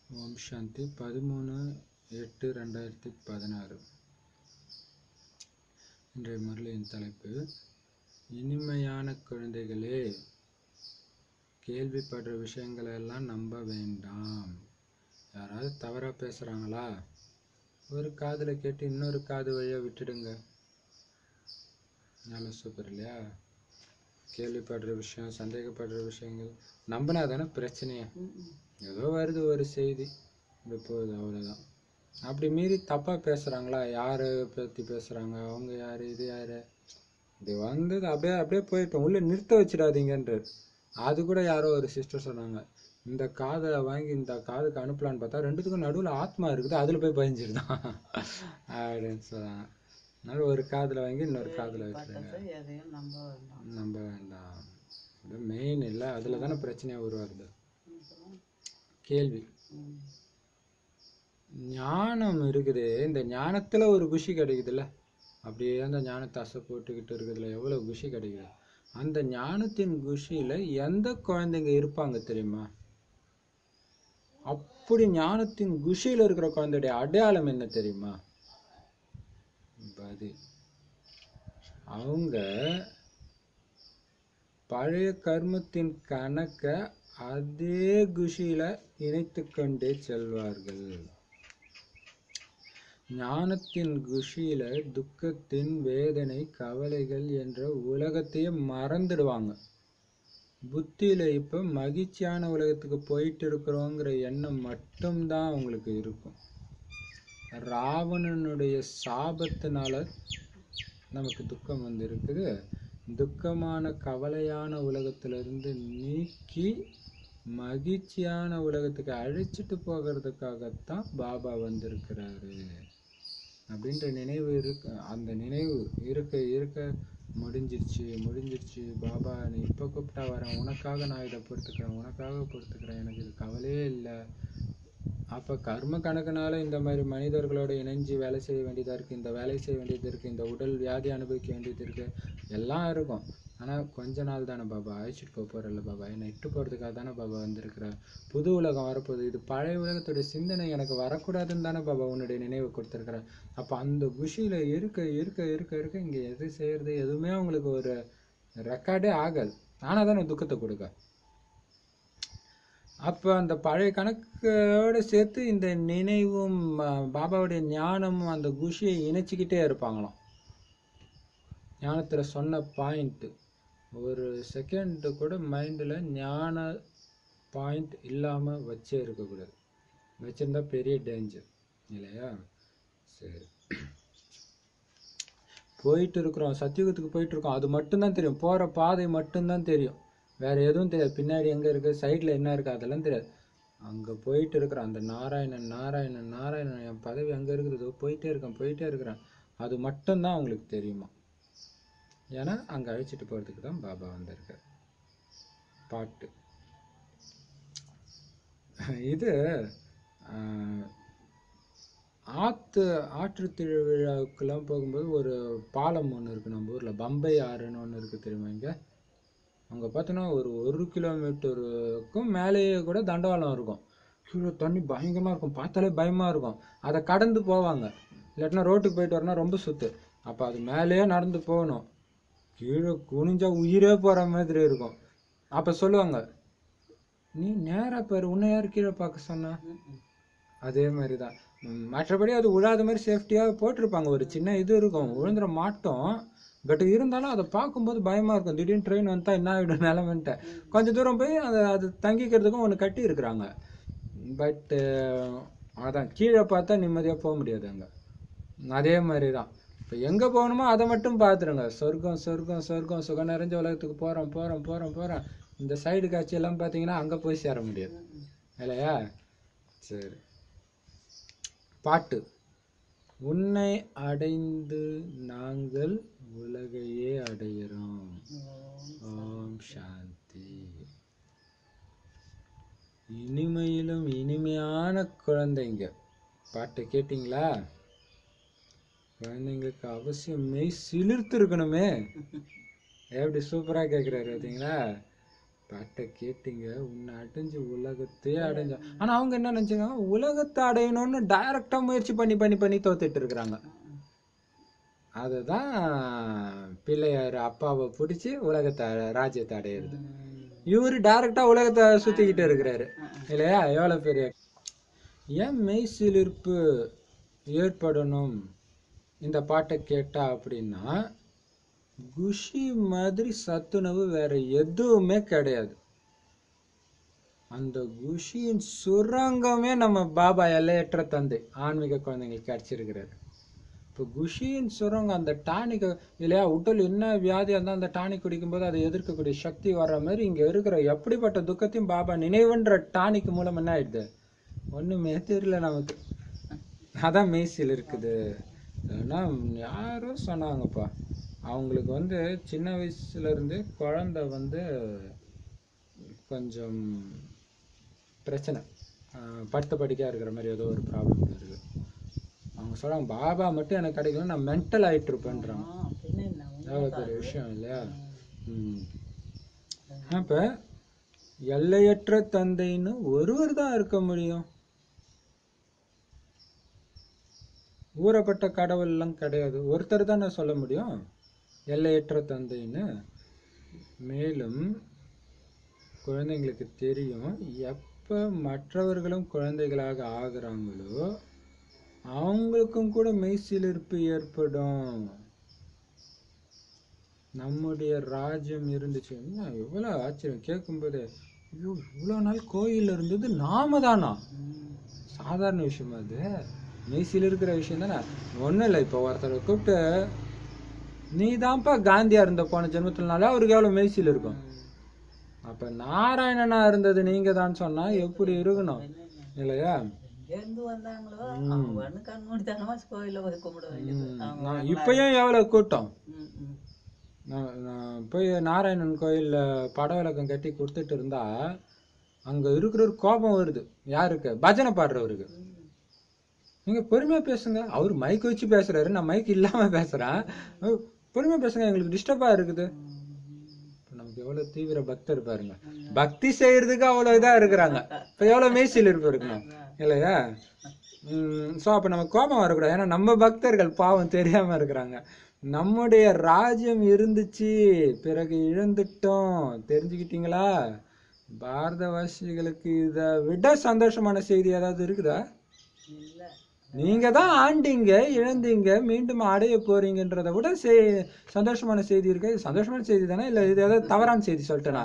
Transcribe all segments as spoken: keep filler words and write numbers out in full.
ஓம் சாந்தி. பதிமூணு எட்டு ரெண்டாயிரத்தி பதினாறு. இன்றைய முரளியின் தலைப்பு, இனிமையான குழந்தைகளே, கேள்விப்படுற விஷயங்களை எல்லாம் நம்ப வேண்டாம். யாராவது தவறாக பேசுகிறாங்களா, ஒரு காதில் கேட்டு இன்னொரு காது வழியாக விட்டுடுங்க. நல்ல சூப்பர் இல்லையா? கேள்விப்படுற விஷயம், சந்தேகப்படுற விஷயங்கள் நம்பினா தானே பிரச்சனையே. ஏதோ வருது ஒரு செய்தி, இப்படி போகுது, அவ்வளோதான். அப்படி மீறி தப்பாக பேசுகிறாங்களா, யார் பற்றி பேசுகிறாங்க, அவங்க யார், இது யார், இது வந்தது அப்படியே அப்படியே போயிட்டோம், உள்ளே நிறுத்த வச்சிடாதீங்கன்றார். அது கூட யாரோ ஒரு சிஸ்டர் சொன்னாங்க, இந்த காதை வாங்கி இந்த காதுக்கு அனுப்பலான்னு பார்த்தா ரெண்டுத்துக்கும் நடுவில் ஆத்மா இருக்குது, அதில் போய் பயஞ்சிருதான் அப்படின்னு சொன்னாங்க. அதனால ஒரு காதில் வாங்கி இன்னொரு காதில் வச்சுருங்க, நம்ப வேண்டாம். மெயின் இல்லை, அதில் தானே பிரச்சனையாக உருவாகுது. கேள்வி ஞானம் இருக்குது, இந்த ஞானத்தில் ஒரு குஷி கிடைக்குதுல்ல, அப்படியே அந்த ஞானத்தை அசை போட்டுக்கிட்டு இருக்குதுல எவ்வளோ குஷி கிடைக்குது. அந்த ஞானத்தின் குஷியில் எந்த குழந்தைங்க இருப்பாங்க தெரியுமா? அப்படி ஞானத்தின் குஷியில் இருக்கிற குழந்தையுடைய அடையாளம் என்ன தெரியுமா? பதில், அவங்க பழைய கர்மத்தின் கணக்கை அதே குஷியில இணைத்து கொண்டே செல்வார்கள். ஞானத்தின் குஷியில துக்கத்தின் வேதனை கவலைகள் என்ற உலகத்தையே மறந்துடுவாங்க. புத்தியில இப்ப மகிழ்ச்சியான உலகத்துக்கு போயிட்டு இருக்கிறோங்கிற எண்ணம் மட்டும்தான் அவங்களுக்கு இருக்கும். ராவணனுடைய சாபத்தினால நமக்கு துக்கம் வந்து இருக்குது. துக்கமான கவலையான உலகத்திலிருந்து நீக்கி மகிழ்ச்சியான உலகத்துக்கு அழைச்சிட்டு போகிறதுக்காகத்தான் பாபா வந்திருக்கிறாரு அப்படின்ற நினைவு இருக்கு. அந்த நினைவு இருக்க இருக்க முடிஞ்சிருச்சு முடிஞ்சிருச்சு பாபா நீ இப்போ கூப்பிட்டா வரேன், உனக்காக நான் இதை பொறுத்துக்கிறேன், உனக்காக பொறுத்துக்கிறேன், எனக்கு இது கவலையே இல்லை. அப்போ கர்ம கணக்குனால இந்த மாதிரி மனிதர்களோட இணைஞ்சு வேலை செய்ய வேண்டியதாக இருக்குது, இந்த வேலை செய்ய வேண்டியது இருக்குது, இந்த உடல் வியாதி அனுபவிக்க வேண்டியது இருக்குது, எல்லாம் இருக்கும். ஆனால் கொஞ்ச நாள் தானே பாபா, அழைச்சிட்டு போக போகிறல்ல பாபா, என்னை இட்டு போகிறதுக்காக தானே பாபா வந்திருக்கிற. புது உலகம் வரப்போகுது, இது பழைய உலகத்துடைய சிந்தனை எனக்கு வரக்கூடாதுன்னு தானே பாபா உன்னுடைய நினைவு கொடுத்துருக்குற. அப்போ அந்த குஷியில் இருக்க இருக்க இருக்க இருக்க இங்கே எது செய்கிறது எதுவுமே அவங்களுக்கு ஒரு ரெக்கார்டே ஆகாது. ஆனால் தானே துக்கத்தை கொடுக்க. அப்போ அந்த பழைய கணக்கோடு சேர்த்து இந்த நினைவும் பாபாவுடைய ஞானமும் அந்த குஷியை இணைச்சிக்கிட்டே இருப்பாங்களாம். ஞானத்தில் சொன்ன பாயிண்ட்டு ஒரு செகண்டு கூட மைண்டில் ஞான பாயிண்ட் இல்லாமல் வச்சே இருக்கக்கூடாது. வச்சிருந்தா பெரிய டேஞ்சர் இல்லையா? சரி, போயிட்டு இருக்கிறோம், சத்தியுகத்துக்கு போயிட்டு இருக்கோம், அது மட்டும்தான் தெரியும், போகிற பாதை மட்டும்தான் தெரியும், வேற எதுவும் தெரியாது. பின்னாடி எங்கே இருக்குது, சைடில் என்ன இருக்குது, அதெல்லாம் தெரியாது. அங்கே போயிட்டு இருக்கிறான் அந்த நாராயணன் நாராயணன் நாராயணன், என் பதவி அங்கே இருக்குது, போயிட்டே இருக்கேன் போயிட்டே இருக்கிறேன், அது மட்டும்தான் அவங்களுக்கு தெரியுமா. ஏன்னா அங்கே அழைச்சிட்டு போகிறதுக்கு தான் பாபா வந்திருக்கார். பாட்டு இது ஆற்று ஆற்று திருவிழாவுக்கெல்லாம் போகும்போது ஒரு பாலம் ஒன்று இருக்குது நம்ம ஊரில், பம்பை ஆறுன்னு ஒன்று இருக்குது தெரியுமா? இங்கே அங்கே பார்த்தோன்னா ஒரு ஒரு கிலோமீட்டருக்கும் மேலேயே கூட தண்டவாளம் இருக்கும். கீழே தண்ணி பயங்கரமாக இருக்கும், பார்த்தாலே பயமாக இருக்கும். அதை கடந்து போவாங்க, இல்லாட்டினா ரோட்டுக்கு போயிட்டு வரனா ரொம்ப சுற்று. அப்போ அது மேலேயே நடந்து போகணும், கீழே குனிஞ்சா உயிரே போகிற மாதிரி இருக்கும். அப்போ சொல்லுவாங்க, நீ நேராக பாரு, உன்னை யார் கீழே பார்க்க சொன்னா? அதே மாதிரி தான். மற்றபடி அது விழாத மாதிரி சேஃப்டியாக போட்டிருப்பாங்க, ஒரு சின்ன இது இருக்கும், விழுந்துட மாட்டோம். பட் இருந்தாலும் அதை பார்க்கும்போது பயமாக இருக்கும். திடீர்னு ட்ரெயின் வந்தா என்ன ஆகிடும் நிலமன்ட்டு கொஞ்சம் தூரம் போய் அதை அது தங்கிக்கிறதுக்கும் ஒன்று கட்டி இருக்கிறாங்க. பட்டு அதான் கீழே பார்த்தா நிம்மதியாக போக முடியாது அங்கே. அதே மாதிரி தான் இப்போ எங்கே போகணுமோ அதை மட்டும் பார்த்துருங்க. சொர்க்கம் சொர்க்கம் சொர்க்கம் சுகம் நிறைஞ்ச உலகத்துக்கு போகிறோம் போகிறோம் போகிறோம் போகிறோம். இந்த சைடு காட்சியெல்லாம் பார்த்தீங்கன்னா அங்கே போய் சேர முடியாது இல்லையா? சரி, பாட்டு. உன்னை அடைந்து நாங்கள் உலகையே அடைகிறோம். ஓம் சாந்தி. இனிமையிலும் இனிமையான குழந்தைங்க, பாட்டை கேட்டிங்களா? குழந்தைங்களுக்கு அவசியம் மெய் சிலிர்த்து இருக்கணுமே. எப்படி சூப்பராக கேட்குறாரு பார்த்தீங்களா? பாட்டை கேட்டீங்க, உன்னை அடைஞ்சு உலகத்தையே அடைஞ்ச. ஆனா அவங்க என்ன நினைச்சாங்க, உலகத்தை அடையணும்னு டைரக்டா முயற்சி பண்ணி பண்ணி பண்ணி தோத்துட்டு இருக்கிறாங்க. அதுதான் பிள்ளையார் அப்பாவை பிடிச்சி உலகத்தை ராஜ்யத்தை அடையிறது. இவரு டைரக்டா உலகத்தை சுத்திக்கிட்டு இருக்கிறாரு இல்லையா? எவ்வளவு பெரிய ஏன் மெய் சிலிர்ப்பு ஏற்படணும் இந்த பாட்டை கேட்டா அப்படின்னா, குஷி மாதிரி சத்துணவு வேற எதுவுமே கிடையாது. அந்த குஷியின் சுரங்கமே நம்ம பாபா எல்லையற்ற தந்தை ஆன்மீக குழந்தைங்களுக்கு கிடைச்சிருக்கிறாரு. இப்போ குஷியின் சுரங்கம் அந்த டானிக் இல்லையா, உடல் என்ன வியாதியாக இருந்தால் அந்த டானிக் குடிக்கும்போது அதை எதிர்க்கக்கூடிய சக்தி வர்ற மாதிரி இங்கே இருக்கிற எப்படிப்பட்ட துக்கத்தையும் பாபா நினைவுன்ற டானிக் மூலம் என்ன ஆயிடுது, ஒன்றுமே தெரியல நமக்கு. அதான் மெய்சில் இருக்குது. ஏன்னா யாரோ சொன்னாங்கப்பா, அவங்களுக்கு வந்து சின்ன வயசுல இருந்து குழந்தை வந்து கொஞ்சம் பிரச்சனை, படுத்த படிக்கையாக இருக்கிற மாதிரி ஏதோ ஒரு ப்ராப்ளம் இருக்குது. அவங்க சொல்கிறாங்க, பாபா மட்டும் எனக்கு கிடைக்கல நான் மென்டல் ஆகிட்டு இருப்பேன்றாங்க. எவ்வளோ பெரிய விஷயம் இல்லையா? ம் அப்போ எல்லையற்ற தந்தைன்னு ஒருவர் தான் இருக்க முடியும். ஊறப்பட்ட கடவுள்லாம் கிடையாது, ஒருத்தர் தான் நான் சொல்ல முடியும் எல்லையற்ற தந்தைன்னு. மேலும் குழந்தைங்களுக்கு தெரியும், எப்போ மற்றவர்களும் குழந்தைகளாக ஆகுறாங்களோ அவங்களுக்கும் கூட மெய்சிலிர்ப்பு ஏற்படும். நம்முடைய ராஜ்யம் இருந்துச்சு. எவ்வளோ ஆச்சரியம் கேட்கும்போது, ஐயோ இவ்வளோ நாள் கோயில் இருந்தது நாம தானா? சாதாரண விஷயம் அது, மெய்சில் இருக்கிற விஷயம் தானே. ஒன்றும் இல்லை, இப்போ ஒருத்தரை கூப்பிட்டு நீ தான்ப்பா காந்தியா இருந்த போன ஜென்மத்தினால அவருக்கு எவ்வளோ மெய்சில் இருக்கும். அப்போ நாராயணனா இருந்தது நீங்க தான் சொன்னா எப்படி இருக்கணும் இல்லையா? இப்பயும் எவ்வளவு கூட்டம். போய் நாராயணன் கோயில்ல பட விளக்கம் கட்டி கொடுத்துட்டு இருந்தா அங்க இருக்கிற ஒரு கோபம் வருது. யாருக்கு? பஜனை பாடுறவருக்கு. நீங்க பொறுமையா பேசுங்க. அவரு மைக் வச்சு பேசுறாரு, நான் மைக் இல்லாம பேசுறேன். பொறுமையா பேசுங்க, எங்களுக்கு டிஸ்டர்பா இருக்குது. நமக்கு எவ்வளவு தீவிர பக்தர் பாருங்க, பக்தி செய்யறதுக்கு அவ்வளவு இதா இருக்கிறாங்க. இப்ப எவ்வளவு மெய்சில் இருப்பு இருக்கணும் இல்லையா? உம் சோ அப்ப நம்ம கோபம் வரக்கூடாது. ஏன்னா நம்ம பக்தர்கள் பாவம் தெரியாம இருக்கிறாங்க. நம்முடைய ராஜ்யம் இருந்துச்சு, பிறகு இழந்துட்டோம். தெரிஞ்சுக்கிட்டீங்களா? பாரதவாசிகளுக்கு இதை விட சந்தோஷமான செய்தி ஏதாவது இருக்குதா? நீங்க தான் ஆண்டீங்க, இழந்தீங்க, மீண்டும் அடைய போறீங்கன்றத விட சந்தோஷமான செய்தி இருக்கு. சந்தோஷமான செய்தி தானே? இல்ல இது ஏதாவது தவறான செய்தி சொல்லிட்டேனா?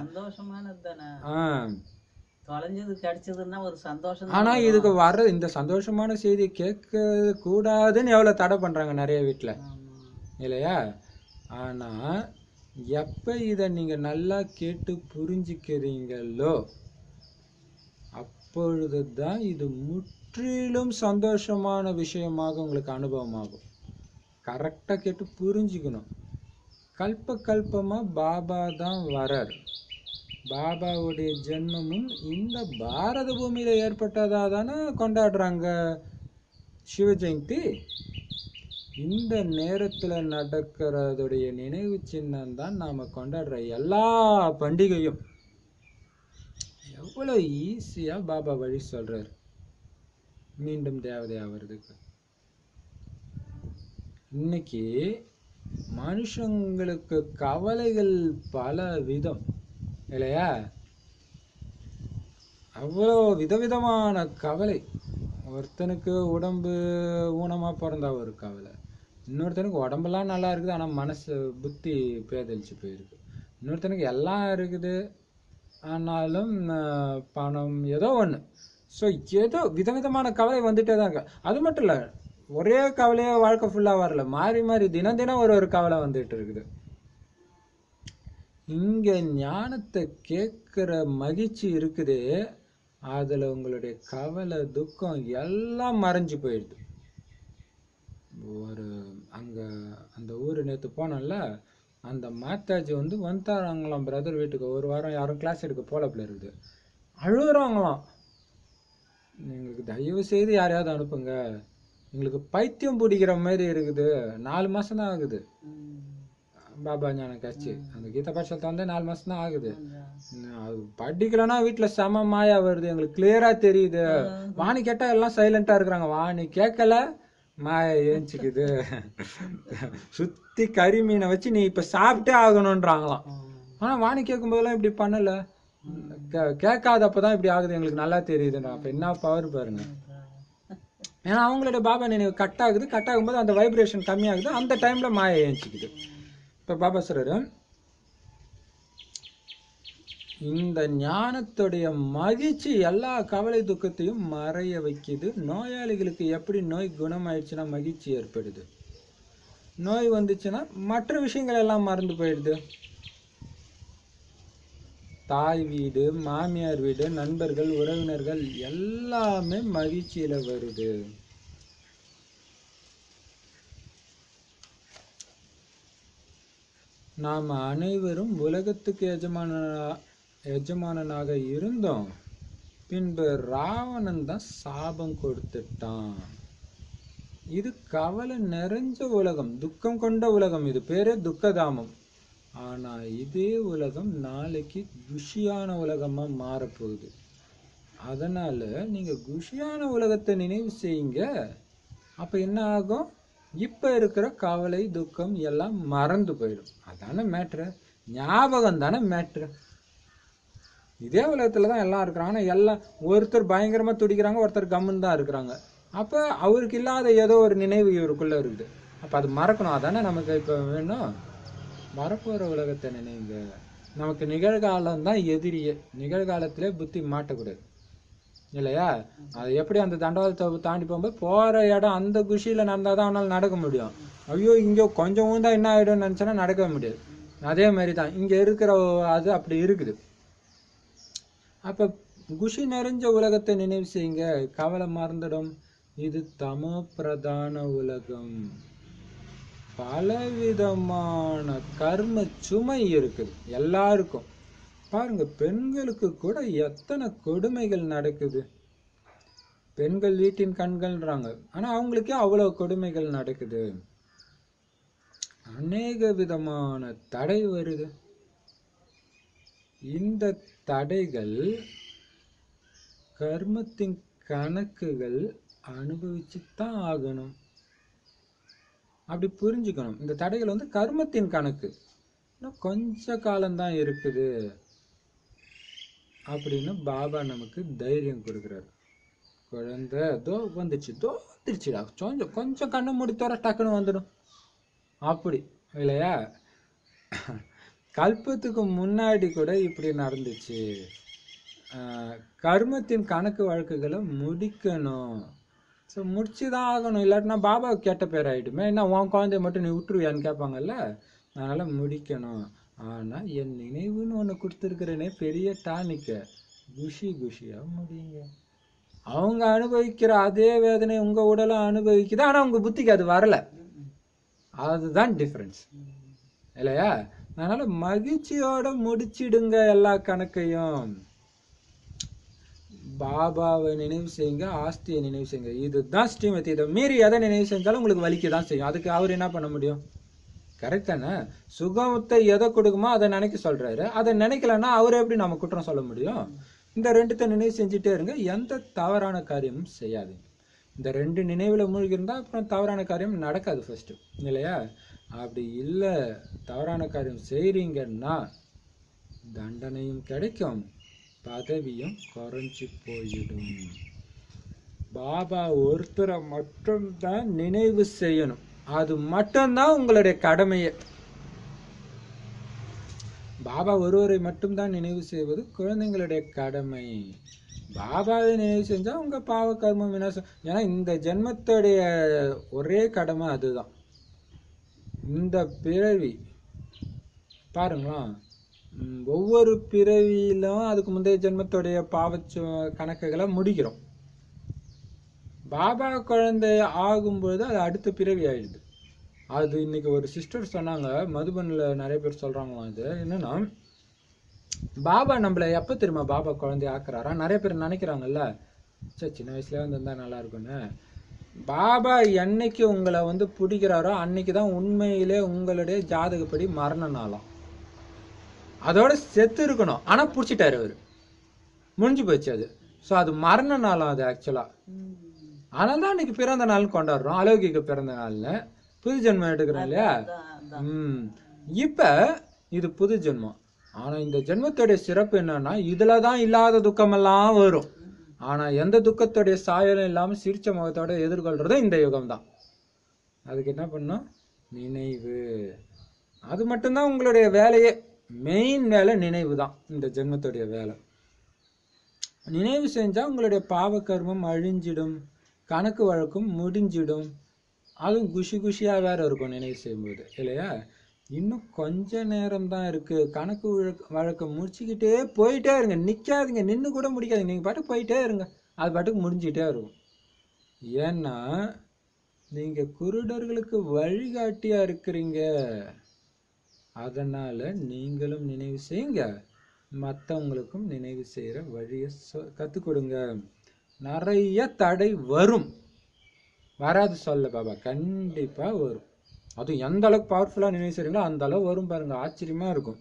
ஆனா இதுக்கு வர்ற இந்த சந்தோஷமான செய்தி கேட்க கூடாதுன்னு எவ்வளவு தடை பண்றாங்க நிறைய வீட்டுல இல்லையா? ஆனா எப்ப இத நீங்க நல்லா கேட்டு புரிஞ்சுக்கிறீங்களோ அப்பொழுதுதான் இது முற்றிலும் சந்தோஷமான விஷயமாக உங்களுக்கு அனுபவமாகும். கரெக்டா கேட்டு புரிஞ்சுக்கணும். கல்ப கல்பமா பாபா தான் வரார். பாபாவுடைய ஜென்மமும் இந்த பாரத பூமியில ஏற்பட்டதா தானே கொண்டாடுறாங்க சிவ ஜெயந்தி. இந்த நேரத்துல நடக்கிறதுடைய நினைவு சின்னம் தான் நாம கொண்டாடுற எல்லா பண்டிகையும். எவ்வளவு ஈஸியா பாபா வழி சொல்றாரு மீண்டும் தேவதை ஆவறதுக்கு. இன்னைக்கு மனுஷங்களுக்கு கவலைகள் பல விதம் இல்லையா? அவ்வளோ விதவிதமான கவலை. ஒருத்தனுக்கு உடம்பு ஊனமா பிறந்தா ஒரு கவலை, இன்னொருத்தனுக்கு உடம்பெல்லாம் நல்லா இருக்குது ஆனா மனசு புத்தி பேதலிச்சு போயிருக்கு, இன்னொருத்தனுக்கு எல்லாம் இருக்குது ஆனாலும் பணம் ஏதோ ஒண்ணு. ஸோ ஏதோ விதவிதமான கவலை வந்துட்டே தான் இருக்கு. அது மட்டும் இல்ல, ஒரே கவலையா வாழ்க்கை ஃபுல்லா வரல, மாறி மாறி தினம் தினம் ஒரு ஒரு கவலை வந்துட்டு இருக்குது. இங்க ஞானத்தை கேட்கிற மகிழ்ச்சி இருக்குது, அதுல உங்களுடைய கவலை துக்கம் எல்லாம் மறைஞ்சு போயிடுது. ஒரு அங்க அந்த ஊரு நேத்து போனோம்ல, அந்த மாத்தாஜி வந்து வந்துட்டாங்களாம் பிரதர் வீட்டுக்கு. ஒரு வாரம் யாரும் கிளாஸ் எடுக்க போல பிள்ளை இருக்குது, அழுகுறாங்களாம். எங்களுக்கு தயவு செய்து யாரையாவது அனுப்புங்க, எங்களுக்கு பைத்தியம் பிடிக்கிற மாதிரி இருக்குது, நாலு மாசம் தான் ஆகுது. பாபா ஞானம் கட்சி அந்த கீதா பாடசாலை வந்து நாலு மாசம் தான் ஆகுது. அது படிக்கலன்னா வீட்டுல செம மாயா வருது, எங்களுக்கு கிளியரா தெரியுது. வாணி கேட்டா எல்லாம் சைலண்டா இருக்கிறாங்க, வாணி கேட்கல மாயா ஏஞ்சிக்குது. சுத்தி கறி மீனை வச்சு நீ இப்ப சாப்பிட்டே ஆகணும்ன்றாங்களாம். ஆனா வாணி கேட்கும் போதெல்லாம் இப்படி பண்ணல, கேட்காதப்பதான் இப்படி ஆகுது, எங்களுக்கு நல்லா தெரியுதுண்ணா. அப்ப என்ன பவர் பாருங்க. ஏன்னா அவங்களோட பாபா நினைவு கட் ஆகுது, கட் ஆகும்போது அந்த வைப்ரேஷன் கம்மியாகுது, அந்த டைம்ல மாயை ஏஞ்சிக்குது. இப்ப பாபா சொல்றாரு, இந்த ஞானத்துடைய மகிழ்ச்சி எல்லா கவலை துக்கத்தையும் மறைய வைக்குது. நோயாளிகளுக்கு எப்படி நோய் குணமாயிடுச்சுன்னா மகிழ்ச்சி ஏற்படுது, நோய் வந்துச்சுன்னா மற்ற விஷயங்கள் எல்லாம் மறந்து போயிடுது. தாய் வீடு, மாமியார் வீடு, நண்பர்கள், உறவினர்கள் எல்லாமே மகிழ்ச்சியில வருது. நாம் அனைவரும் உலகத்துக்கு எஜமான எஜமானனாக இருந்தோம், பின்பு ராவணன் தான் சாபம் கொடுத்துட்டான். இது கவலை நிறைஞ்ச உலகம், துக்கம் கொண்ட உலகம், இது பேரே துக்கதாமம். ஆனா இதே உலகம் நாளைக்கு குஷியான உலகமா மாறப்போகுது. அதனால நீங்க குஷியான உலகத்தை நினைவு செய்யுங்க. அப்ப என்ன ஆகும், இப்ப இருக்கிற கவலை துக்கம் எல்லாம் மறந்து போயிடும். அதான மேட்ரு, ஞாபகம் தானே மேட்ரு. இதே உலகத்துலதான் எல்லாம் இருக்கிறாங்க, ஆனா எல்லாம் ஒருத்தர் பயங்கரமா துடிக்கிறாங்க, ஒருத்தர் கம்முன்னு தான் இருக்கிறாங்க. அப்ப அவருக்கு இல்லாத ஏதோ ஒரு நினைவு இவருக்குள்ள இருக்குது, அப்ப அது மறக்கணும். அதானே நமக்கு இப்ப வேணும். வரப்போற உலகத்தை நினைங்க. நமக்கு நிகழ்காலம் தான் எதிரியே, நிகழ்காலத்திலே புத்தி மாட்டக்கூடாது இல்லையா. அது எப்படி அந்த தண்டவாளத்தை தாண்டி போகும்போது போற இடம் அந்த குஷியில நடந்தாதான் அவனால நடக்க முடியும். ஐயோ இங்க கொஞ்சம் ஊந்தா என்ன ஆயிடும்னு நினைச்சோன்னா நடக்கவே முடியாது. அதே மாதிரிதான் இங்க இருக்கிற அது அப்படி இருக்குது. அப்ப குஷி நிறைஞ்ச உலகத்தை நினைவு செய்யுங்க, கவலை மறந்துடும். இது தமோ பிரதான உலகம், பலவிதமான கர்ம சுமை இருக்குது எல்லாருக்கும். பாருங்க, பெண்களுக்கு கூட எத்தனை கொடுமைகள் நடக்குது. பெண்கள் வீட்டின் கண்கள்ன்றாங்க, ஆனா அவங்களுக்கே அவ்வளவு கொடுமைகள் நடக்குது. அநேக விதமான தடை வருது. இந்த தடைகள் கர்மத்தின் கணக்குகள் அனுபவிச்சுதான் ஆகணும். அப்படி புரிஞ்சுக்கணும். இந்த தடைகள் வந்து கர்மத்தின் கணக்கு, கொஞ்ச காலம்தான் இருக்குது அப்படின்னு பாபா நமக்கு தைரியம் கொடுக்குறாரு. குழந்தை தோ வந்துச்சு, தோ வந்துருச்சுடா, கொஞ்சம் கொஞ்சம் கண்ணை முடித்தோற டக்குன்னு வந்துடும் அப்படி இல்லையா. கல்பத்துக்கு முன்னாடி கூட இப்படி நடந்துச்சு. கர்மத்தின் கணக்கு வழக்குகளை முடிக்கணும். ஸோ முடிச்சுதான் ஆகணும், இல்லாட்டினா பாபா கெட்ட பேர் ஆயிடுமே. என்ன உன் குழந்தைய மட்டும் நீ விட்டுருவியான்னு கேட்பாங்கல்ல, அதனால முடிக்கணும். ஆனா என் நினைவுன்னு ஒண்ணு கொடுத்துருக்கிறேனே பெரிய டானிக்க, குஷி குஷியா முடியுங்க. அவங்க அனுபவிக்கிற அதே வேதனை உங்க உடலும் அனுபவிக்குது, ஆனா உங்க புத்திக்கு அது வரல. அதுதான் டிஃபரன்ஸ் இல்லையா. அதனால மகிழ்ச்சியோட முடிச்சிடுங்க எல்லா கணக்கையும். பாபாவை நினைவு செய்யுங்க, ஆஸ்தியை நினைவு செய்யுங்க. இதுதான் ஸ்ரீமதி. இதை மீறி எதை நினைவு செஞ்சாலும் உங்களுக்கு வலிக்கதான் செய்யும். அதுக்கு அவர் என்ன பண்ண முடியும்? கரெக்ட் தானே. சுகத்தை எதை கொடுக்குமோ அதை நினைக்க சொல்றாரு, அதை நினைக்கலன்னா அவரை எப்படி நம்ம குற்றம் சொல்ல முடியும்? இந்த ரெண்டுத்தை நினைவு செஞ்சுட்டே இருங்க, எந்த தவறான காரியமும் செய்யாதீங்க. இந்த ரெண்டு நினைவுல மூழ்கி இருந்தா அப்புறம் தவறான காரியம் நடக்காது ஃபர்ஸ்ட் இல்லையா. அப்படி இல்லை, தவறான காரியம் செய்றீங்கன்னா தண்டனையும் கிடைக்கும், பதவியும் குறைஞ்சி போயிடும். பாபா ஒருத்தரை மட்டும்தான் நினைவு செய்யணும், அது மட்டும்தான் உங்களுடைய கடமையே. பாபா ஒருவரை மட்டும்தான் நினைவு செய்வது குழந்தைங்களுடைய கடமை. பாபாவை நினைவு செஞ்சா உங்க பாவ கர்மம் விநாசம். ஏன்னா இந்த ஜென்மத்துடைய ஒரே கடமை அதுதான். இந்த பிறவி பாருங்களா, ஒவ்வொரு பிறவியிலும் அதுக்கு முந்தைய ஜென்மத்துடைய பாவ கணக்குகளை முடிக்கிறோம். பாபா குழந்தை ஆகும்பொழுது அது அடுத்த பிறவி ஆயிடுது. அது இன்னைக்கு ஒரு சிஸ்டர் சொன்னாங்க, மதுபன்ல நிறைய பேர் சொல்றாங்களாம். இது என்னன்னா, பாபா நம்மள எப்ப தெரியுமா பாபா குழந்தை ஆக்குறாரா? நிறைய பேர் நினைக்கிறாங்கல்ல, சே சின்ன வயசுல வந்திருந்தா நல்லா இருக்கும்னு. பாபா என்னைக்கு உங்களை வந்து பிடிக்கிறாரோ அன்னைக்கு தான் உண்மையிலே உங்களுடைய ஜாதகப்படி மரண நாளாம். அதோட செத்து இருக்கணும், ஆனா பிடிச்சிட்டாரு அவரு, முடிஞ்சு போச்சு அது. ஸோ அது மரண நாளாம் அது ஆக்சுவலா. அதனால தான் அன்னைக்கு பிறந்த நாள் கொண்டாடுறோம், அலௌகிக பிறந்த நாள்னு. புது ஜென்மம் எடுக்கிறோம் இல்லையா. ம் இப்ப இது புது ஜென்மம். ஆனா இந்த ஜென்மத்துடைய சிறப்பு என்னன்னா, இதுலதான் இல்லாத துக்கமெல்லாம் வரும். ஆனா எந்த துக்கத்துடைய சாயலும் இல்லாம சிரிச்ச முகத்தோட எதிர்கொள்றதும் இந்த யுகம் தான். அதுக்கு என்ன பண்ணும், நினைவு. அது மட்டும்தான் உங்களுடைய வேலையே, மெயின் வேலை நினைவு தான் இந்த ஜென்மத்துடைய வேலை. நினைவு செஞ்சா உங்களுடைய பாவ கர்மம் அழிஞ்சிடும், கணக்கு வழக்கும் முடிஞ்சிடும். அதுவும் குஷி குஷியா வேற இருக்கும் நினைவு செய்யும்போது இல்லையா. இன்னும் கொஞ்ச நேரம் தான் இருக்கு, கணக்கு வழக்க முடிச்சுக்கிட்டே போயிட்டே இருங்க, நிக்காதீங்க, நின்று கூட முடிக்காதீங்க, நீங்க பாட்டு போயிட்டே இருங்க, அது பாட்டுக்கு முடிஞ்சுக்கிட்டே இருக்கும். ஏன்னா நீங்க குருடர்களுக்கு வழிகாட்டியா இருக்கிறீங்க. அதனால நீங்களும் நினைவு செய்யுங்க, மற்றவங்களுக்கும் நினைவு செய்யற வழியை கற்றுக் கொடுங்க. நிறைய தடை வரும், வராது சொல்ல பாபா, கண்டிப்பா வரும். அதுவும் எந்த அளவுக்கு பவர்ஃபுல்லா நினைவு செய்றீங்களோ அந்த அளவு வரும் பாருங்க, ஆச்சரியமா இருக்கும்.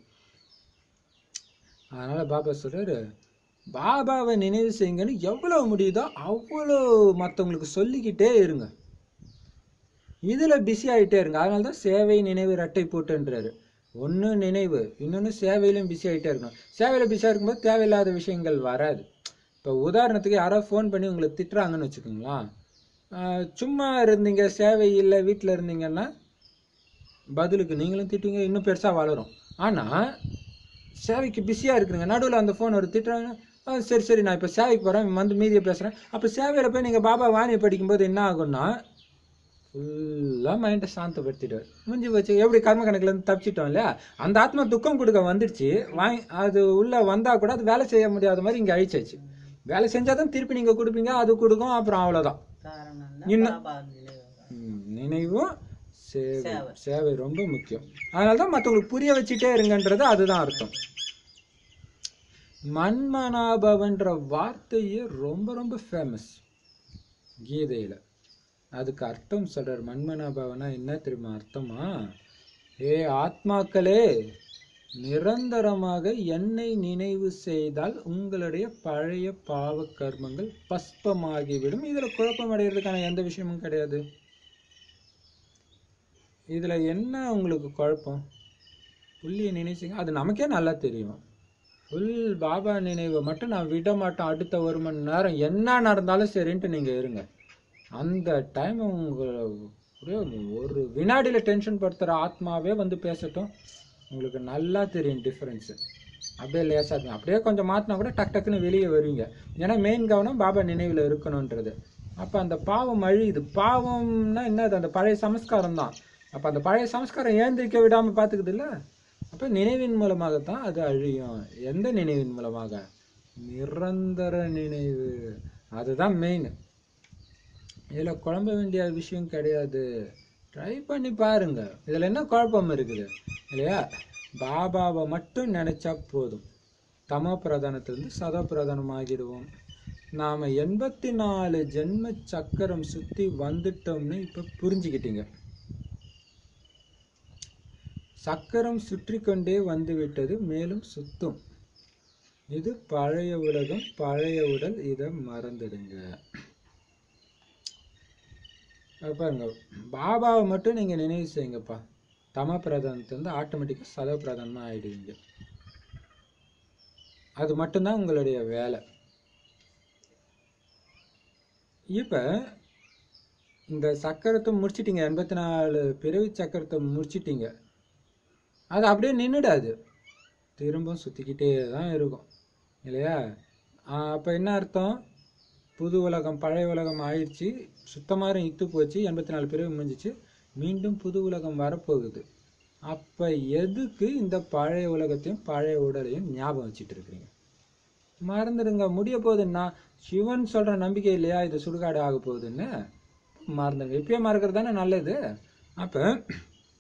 அதனால பாபா சொல்றாரு, பாபாவை நினைவு செய்யுங்கன்னு எவ்வளவு முடியுதோ அவ்வளோ மற்றவங்களுக்கு சொல்லிக்கிட்டே இருங்க, இதுல பிஸி ஆகிட்டே இருங்க. அதனால தான் சேவை நினைவு ரெட்டை போட்டுன்றாரு. ஒன்று நினைவு, இன்னொன்று சேவையிலும் பிஸி ஆகிட்டே இருக்கணும். சேவையில் பிஸியாக இருக்கும்போது தேவையில்லாத விஷயங்கள் வராது. இப்போ உதாரணத்துக்கு யாராவது ஃபோன் பண்ணி உங்களை திட்டுறாங்கன்னு வச்சுக்கோங்களா, சும்மா இருந்தீங்க சேவை இல்லை வீட்டில் இருந்தீங்கன்னா பதிலுக்கு நீங்களும் திட்டுவீங்க, இன்னும் பெருசாக வளரும். ஆனால் சேவைக்கு பிஸியாக இருக்குறீங்க, நடுவில் அந்த ஃபோன் ஒரு திட்டுறாங்க, சரி சரி நான் இப்போ சேவைக்கு போகிறேன் வந்து மீதியை பேசுகிறேன். அப்போ சேவையில் போய் நீங்கள் பாபா வாணியை படிக்கும்போது என்ன ஆகும்னா, ஃபுல்லாக மைண்டை சாந்தப்படுத்திடுவார், முடிஞ்சு போச்சு. எப்படி கர்ம கணக்குலேருந்து தப்பிச்சிட்டோம் இல்லையா, அந்த ஆத்மா துக்கம் கொடுக்க வந்துடுச்சு, வாங்கி அது உள்ளே வந்தால் கூட அது வேலை செய்ய முடியாத மாதிரி இங்கே அழிச்சாச்சு. வேலை செஞ்சால் தான் திருப்பி நீங்கள் கொடுப்பீங்க, அது கொடுக்கும், அப்புறம் அவ்வளோதான். இன்னும் நினைவும் சேவை, சேவை ரொம்ப முக்கியம். அதனால தான் மற்றவங்களுக்கு புரிய வச்சுட்டே இருங்கன்றது அதுதான் அர்த்தம். மன்மனாபவன்ற வார்த்தையே ரொம்ப ரொம்ப ஃபேமஸ் கீதையில். அதுக்கு அர்த்தம் சொல்றார். மன்மனாபவனா என்ன தெரியுமா அர்த்தமா, ஏ ஆத்மாக்களே, நிரந்தரமாக என்னை நினைவு செய்தால் உங்களுடைய பழைய பாவ கர்மங்கள் பஸ்பமாகிவிடும். இதுல குழப்பம் அடைகிறதுக்கான எந்த விஷயமும் கிடையாது. இதுல என்ன உங்களுக்கு குழப்பம், புள்ளியை நினைச்சிங்க, அது நமக்கே நல்லா தெரியும். ஃபுல் பாபா நினைவை மட்டும் நான் விட மாட்டேன், அடுத்த ஒரு மணி நேரம் என்ன நடந்தாலும் சரின்ட்டு நீங்கள் இருங்க. அந்த டைம் உங்களை ஒரு வினாடியில் டென்ஷன் படுத்துகிற ஆத்மாவே வந்து பேசட்டும், உங்களுக்கு நல்லா தெரியும் டிஃப்ரென்ஸு. அப்படியே லேசாக இருக்கும், அப்படியே கொஞ்சம் மாற்றினா கூட டக் டக்குன்னு வெளியே வருவீங்க. ஏன்னா மெயின் கவனம் பாபா நினைவில் இருக்கணுன்றது. அப்போ அந்த பாவம் அழியுது. பாவம்னா என்னது, அந்த பழைய சமஸ்காரம் தான். அப்போ அந்த பழைய சமஸ்காரம் ஏந்திரிக்க விடாமல் பார்த்துக்குது இல்லை, அப்போ நினைவின் மூலமாகத்தான் அது அழியும். எந்த நினைவின் மூலமாக, நிரந்தர நினைவு, அதுதான் மெயின். இதில் குழம்ப வேண்டிய விஷயம் கிடையாது, ட்ரை பண்ணி பாருங்க. இதில் என்ன குழப்பம் இருக்குது இல்லையா, பாபாவை மட்டும் நினைச்சா போதும், தமோ பிரதானத்திலிருந்து சதோ பிரதானம் ஆகிடுவோம். நாம் எண்பத்தி நாலு ஜென்ம சக்கரம் சுற்றி வந்துட்டோம்னு இப்போ புரிஞ்சுக்கிட்டீங்க. சக்கரம் சுற்றி கொண்டே வந்துவிட்டது, மேலும் சுத்தும். இது பழைய உலகம், பழைய உடல், இதை மறந்துடுங்க. பாருங்க, பாபாவை மட்டும் நீங்க நினைவு செய்யுங்கப்பா, தம பிரதானத்திலிருந்து ஆட்டோமேட்டிக்கா சதோ பிரதானமா ஆயிடுவீங்க. அது மட்டும்தான் உங்களுடைய வேலை. இப்ப இந்த சக்கரத்தை முடிச்சிட்டீங்க, எண்பத்தி நாலு பிறவி சக்கரத்தை முடிச்சிட்டீங்க, அது அப்படியே நின்றுடாது, திரும்ப சுற்றிக்கிட்டே தான் இருக்கும் இல்லையா. அப்போ என்ன அர்த்தம், புது உலகம் பழைய உலகம் ஆயிடுச்சு, சுத்தமாக இத்து போச்சு, எண்பத்தி நாலு பிறவி முடிஞ்சிச்சு, மீண்டும் புது உலகம் வரப்போகுது. அப்போ எதுக்கு இந்த பழைய உலகத்தையும் பழைய உடலையும் ஞாபகம் வச்சுட்டு இருக்கிறீங்க, மறந்துடுங்க. முடிய போகுதுன்னா சிவன் சொல்கிற நம்பிக்கை இல்லையா இது சுடுகாடு ஆக போகுதுன்னு, மறந்துடுங்க. இப்பயே மறக்கிறது தானே நல்லது. அப்போ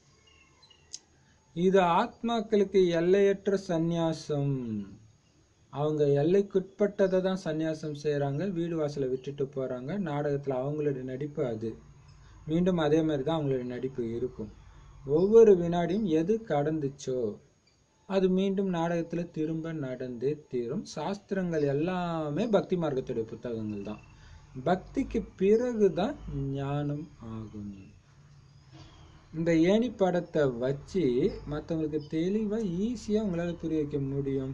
இது ஆத்மாக்களுக்கு எல்லையற்ற சந்நியாசம். அவங்க எல்லைக்குட்பட்டதை தான் சந்நியாசம் செய்கிறாங்க, வீடு வாசலை விட்டுட்டு போகிறாங்க. நாடகத்தில் அவங்களுடைய நடிப்பு அது. மீண்டும் அதே மாதிரி தான் அவங்களுடைய நடிப்பு இருக்கும். ஒவ்வொரு வினாடியும் எது கடந்துச்சோ அது மீண்டும் நாடகத்தில் திரும்ப நடந்தே தீரும். சாஸ்திரங்கள் எல்லாமே பக்தி மார்க்கத்துடைய புத்தகங்கள் தான். பக்திக்கு பிறகு தான் ஞானம் ஆகும். இந்த ஏணி படத்தை வச்சு மற்றவங்களுக்கு தெளிவாக ஈஸியாக உங்களால் புரிய வைக்க முடியும்.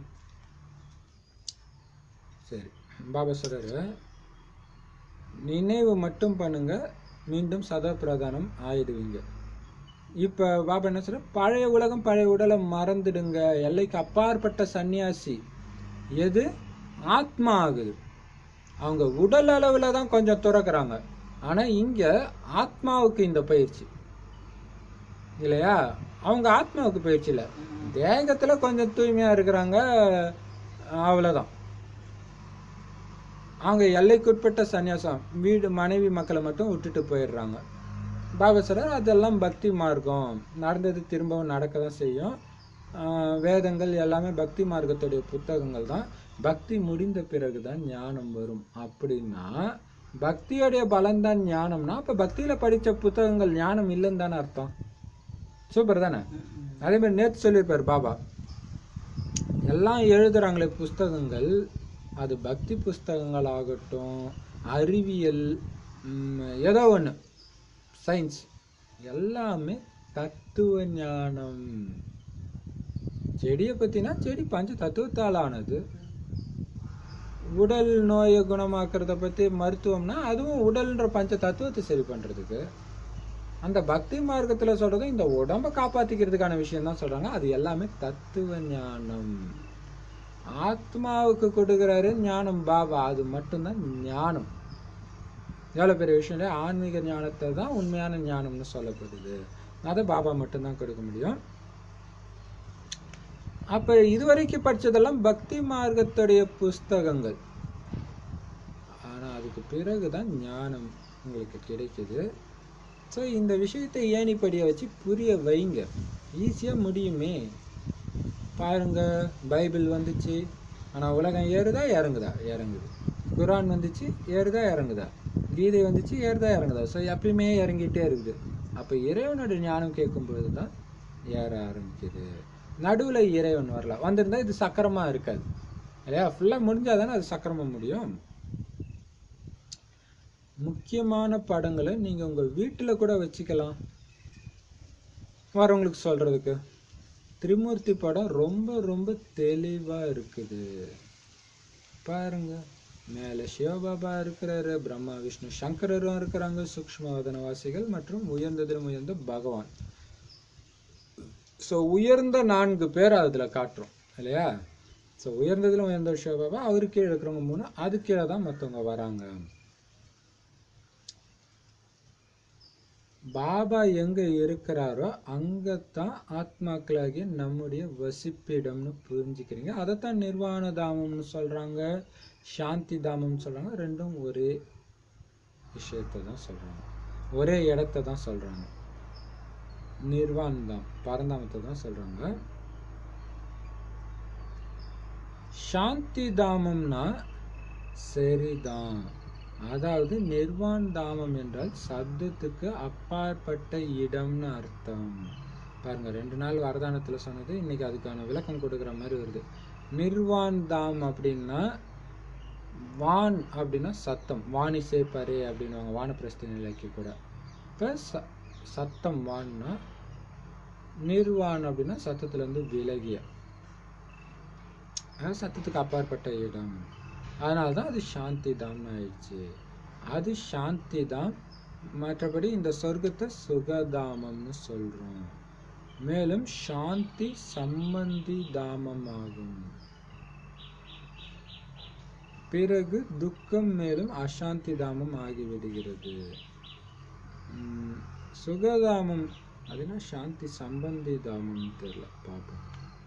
சரி, பாபா சொல்றாரு, நினைவு மட்டும் பண்ணுங்க, மீண்டும் சதா பிரதானம் ஆயிடுவீங்க. இப்போ பாபா என்ன சொல்ற, பழைய உலகம் பழைய உடலை மறந்துடுங்க. எல்லைக்கு அப்பாற்பட்ட சன்னியாசி எது ஆத்மா ஆகுது. அவங்க உடல் அளவில் தான் கொஞ்சம் துறக்கிறாங்க, ஆனால் இங்கே ஆத்மாவுக்கு இந்த பயிற்சி இல்லையா. அவங்க ஆத்மாவுக்கு பயிற்சி இல்லை, தேகத்தில் கொஞ்சம் தூய்மையாக இருக்கிறாங்க, அவ்வளோதான். அவங்க எல்லைக்குட்பட்ட சன்னியாசம், வீடு மனைவி மக்களை மட்டும் விட்டுட்டு போயிடுறாங்க. பாபா சொல்றார், அதெல்லாம் பக்தி மார்க்கம், நடந்தது திரும்பவும் நடக்க தான் செய்யும். வேதங்கள் எல்லாமே பக்தி மார்க்கத்துடைய புத்தகங்கள் தான். பக்தி முடிந்த பிறகு தான் ஞானம் வரும். அப்படின்னா பக்தியோடைய பலன்தான் ஞானம்னா அப்போ பக்தியில் படித்த புத்தகங்கள் ஞானம் இல்லைன்னு தானே அர்த்தம். சூப்பர் தானே. அதே மாதிரி நேற்று சொல்லியிருப்பார் பாபா, எல்லாம் எழுதுறாங்களே புஸ்தகங்கள், அது பக்தி புஸ்தகங்கள் ஆகட்டும், அறிவியல், ஏதோ ஒன்று, சயின்ஸ், எல்லாமே தத்துவ ஞானம். செடியை பற்றினா செடி பஞ்ச தத்துவத்தால் ஆனது. உடல் நோயை குணமாக்குறத பற்றி மருத்துவம்னா அதுவும் உடல்ன்ற பஞ்ச தத்துவத்தை சரி பண்ணுறதுக்கு. அந்த பக்தி மார்க்கத்தில் சொல்கிறது இந்த உடம்பை காப்பாற்றிக்கிறதுக்கான விஷயம் தான் சொல்கிறாங்க. அது எல்லாமே தத்துவ ஞானம். ஆத்மாவுக்கு கொடுக்குறாரு ஞானம் பாபா, அது மட்டும்தான் ஞானம். எவ்வளோ பெரிய விஷயம் இல்லை. ஆன்மீக ஞானத்தை தான் உண்மையான ஞானம்னு சொல்லப்படுது. அதை பாபா மட்டும்தான் கொடுக்க முடியும். அப்போ இதுவரைக்கும் படித்ததெல்லாம் பக்தி மார்க்கத்துடைய புஸ்தகங்கள். ஆனால் அதுக்கு பிறகு தான் ஞானம் உங்களுக்கு கிடைக்குது. ஸோ இந்த விஷயத்தை ஏணிப்படியை வச்சு புரிய வைங்க, ஈஸியாக முடியுமே. பாருங்க, பைபிள் வந்துச்சு, ஆனால் உலகம் ஏறுதா இறங்குதா? இறங்குது. குரான் வந்துச்சு, ஏறுதா இறங்குதா? கீதை வந்துச்சு, ஏறுதா இறங்குதா? ஸோ எப்பயுமே இறங்கிட்டே இருக்குது. அப்போ இறைவனோட ஞானம் கேட்கும்பொழுது தான் ஏற ஆரம்பிக்குது. நடுவில் இறைவன் வரலாம், வந்திருந்தா இது சக்கரமாக இருக்காது இல்லையா. ஃபுல்லாக முடிஞ்சால் தானே அது சக்கரமாக முடியும். முக்கியமான படங்களை நீங்கள் உங்கள் வீட்டில் கூட வச்சுக்கலாம் வரவங்களுக்கு சொல்கிறதுக்கு. திரிமூர்த்தி படம் ரொம்ப ரொம்ப தெளிவாக இருக்குது பாருங்க. மேலே சிவபாபா இருக்கிறாரு, பிரம்மா விஷ்ணு சங்கரரும் இருக்கிறாங்க, சூக்ஷ்மவதனவாசிகள் மற்றும் உயர்ந்ததிலும் உயர்ந்த பகவான். ஸோ உயர்ந்த நான்கு பேர் அதில் காட்டுறோம் இல்லையா. ஸோ உயர்ந்ததிலும் உயர்ந்த சிவபாபா, அவரு கீழே இருக்கிறவங்க மூணு, அது கீழே தான் மற்றவங்க வராங்க. பாபா எங்க இருக்கிறாரோ அங்கத்தான் ஆத்மாக்களாகிய நம்முடைய வசிப்பிடம்னு புரிஞ்சுக்கிறீங்க. அதைத்தான் நிர்வாண தாமம்னு சொல்றாங்க, சாந்தி தாமம்னு சொல்றாங்க. ரெண்டும் ஒரே விஷயத்தை தான் சொல்றாங்க, ஒரே இடத்தை தான் சொல்றாங்க. நிர்வாணம் பரந்தாமத்தை தான் சொல்றாங்க. சாந்தி தாமம்னா சரிதான், அதாவது நிர்வாண தாமம் என்றால் சப்தத்துக்கு அப்பாற்பட்ட இடம்னு அர்த்தம். பாருங்க, ரெண்டு நாள் வரதானத்தில் சொன்னது இன்னைக்கு அதுக்கான விளக்கம் கொடுக்குற மாதிரி வருது. நிர்வாண தாம் அப்படின்னா, வான் அப்படின்னா சத்தம், வாணிசே பரே அப்படின்வாங்க வானப்பிரஸ்தி நிலைக்கு கூட. இப்போ ச சத்தம் வான்னா, நிர்வாணம் அப்படின்னா சத்தத்துலேருந்து விலகிய, சத்தத்துக்கு அப்பாற்பட்ட இடம். அதனால தான் அது சாந்தி தாம்னு ஆயிடுச்சு. அது சாந்தி தாம். மற்றபடி இந்த சொர்க்கத்தை சுகதாமம்னு சொல்றோம். மேலும் சாந்தி சம்பந்தி தாமம் ஆகும். பிறகு துக்கம் மேலும் அசாந்தி தாமம் ஆகிவிடுகிறது. சுகதாமம் அப்படின்னா சாந்தி சம்பந்தி தாமம் தெரியல, பார்ப்போம்.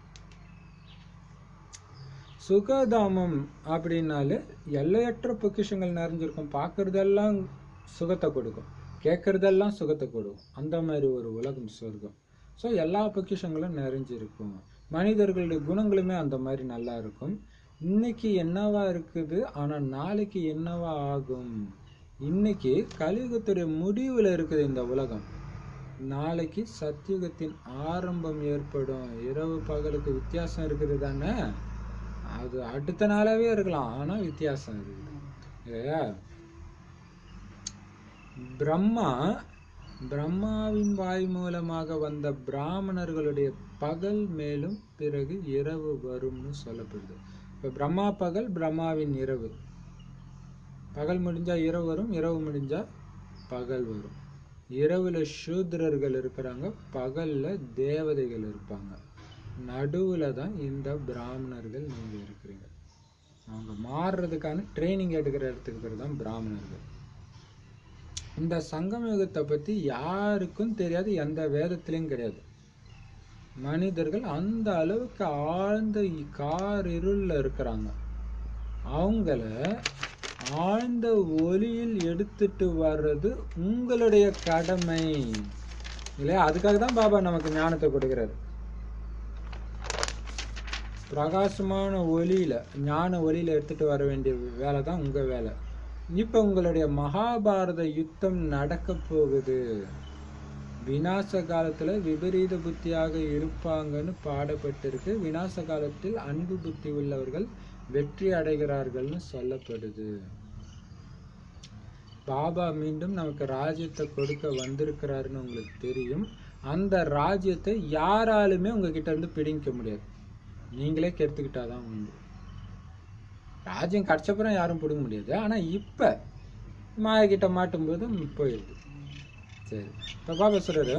சுகதாமம் அப்படின்னாலே எல்லையற்ற பொக்கிஷங்கள் நிறைஞ்சிருக்கும். பார்க்கறதெல்லாம் சுகத்தை கொடுக்கும், கேட்கறதெல்லாம் சுகத்தை கொடுக்கும். அந்த மாதிரி ஒரு உலகம் சொர்க்கம். ஸோ எல்லா பொக்கிஷங்களும் நிறைஞ்சிருக்கும். மனிதர்களுடைய குணங்களுமே அந்த மாதிரி நல்லா இருக்கும். இன்னைக்கு என்னவா இருக்குது, ஆனா நாளைக்கு என்னவா ஆகும். இன்னைக்கு கலியுகத்துடைய முடிவுல இருக்குது இந்த உலகம். நாளைக்கு சத்தியுகத்தின் ஆரம்பம் ஏற்படும். இரவு பகலுக்கு வித்தியாசம் இருக்குது தானே, அது அடுத்த நாளாவே இருக்கலாம், ஆனா வித்தியாசம் இருக்குது இல்லையா. பிரம்மா பிரம்மாவின் வாய் மூலமாக வந்த பிராமணர்களுடைய பகல் மேலும் பிறகு இரவு வரும்னு சொல்லப்படுது. இப்ப பிரம்மா பகல், பிரம்மாவின் இரவு. பகல் முடிஞ்சா இரவு வரும், இரவு முடிஞ்சா பகல் வரும். இரவுல சூத்திரர்கள் இருக்கிறாங்க, பகல்ல தேவதைகள் இருப்பாங்க. நடுவுல தான் இந்த பிராமணர்கள் நீங்க இருக்கிறீங்க. அவங்க மாறுறதுக்கான ட்ரைனிங் எடுக்கிற இடத்துக்கு பேர் தான் பிராமணர்கள். இந்த சங்கம யுகத்தை பத்தி யாருக்கும் தெரியாது, எந்த வேதத்திலையும் கிடையாது. மனிதர்கள் அந்த அளவுக்கு ஆழ்ந்த கார் இருள்ல இருக்கிறாங்க. அவங்கள ஆழ்ந்த ஒளியில் எடுத்துட்டு வர்றது உங்களுடைய கடமை இல்லையா. அதுக்காக தான் பாபா நமக்கு ஞானத்தை கொடுக்கிறாரு. பிரகாசமான ஒளியில, ஞான ஒளியில எடுத்துட்டு வர வேண்டிய வேலை தான் உங்க வேலை. இப்ப உங்களுடைய மகாபாரத யுத்தம் நடக்க போகுது. விநாச காலத்துல விபரீத புத்தியாக இருப்பாங்கன்னு பாடப்பட்டிருக்கு. விநாச காலத்தில் அன்பு புத்தி உள்ளவர்கள் வெற்றி அடைகிறார்கள்னு சொல்லப்படுது. பாபா மீண்டும் நமக்கு ராஜ்யத்தை கொடுக்க வந்திருக்கிறாருன்னு உங்களுக்கு தெரியும். அந்த ராஜ்யத்தை யாராலுமே உங்ககிட்ட இருந்து பிடிக்க முடியாது, நீங்களே கெடுத்துக்கிட்டாதான் உண்டு. ராஜ்யம் கிடைச்சப்புறம் யாரும் பிடிக்க முடியாது, ஆனா இப்ப மாய கிட்ட மாட்டும் போது போயிடுது. சரி, இப்ப பாபா சொல்றாரு,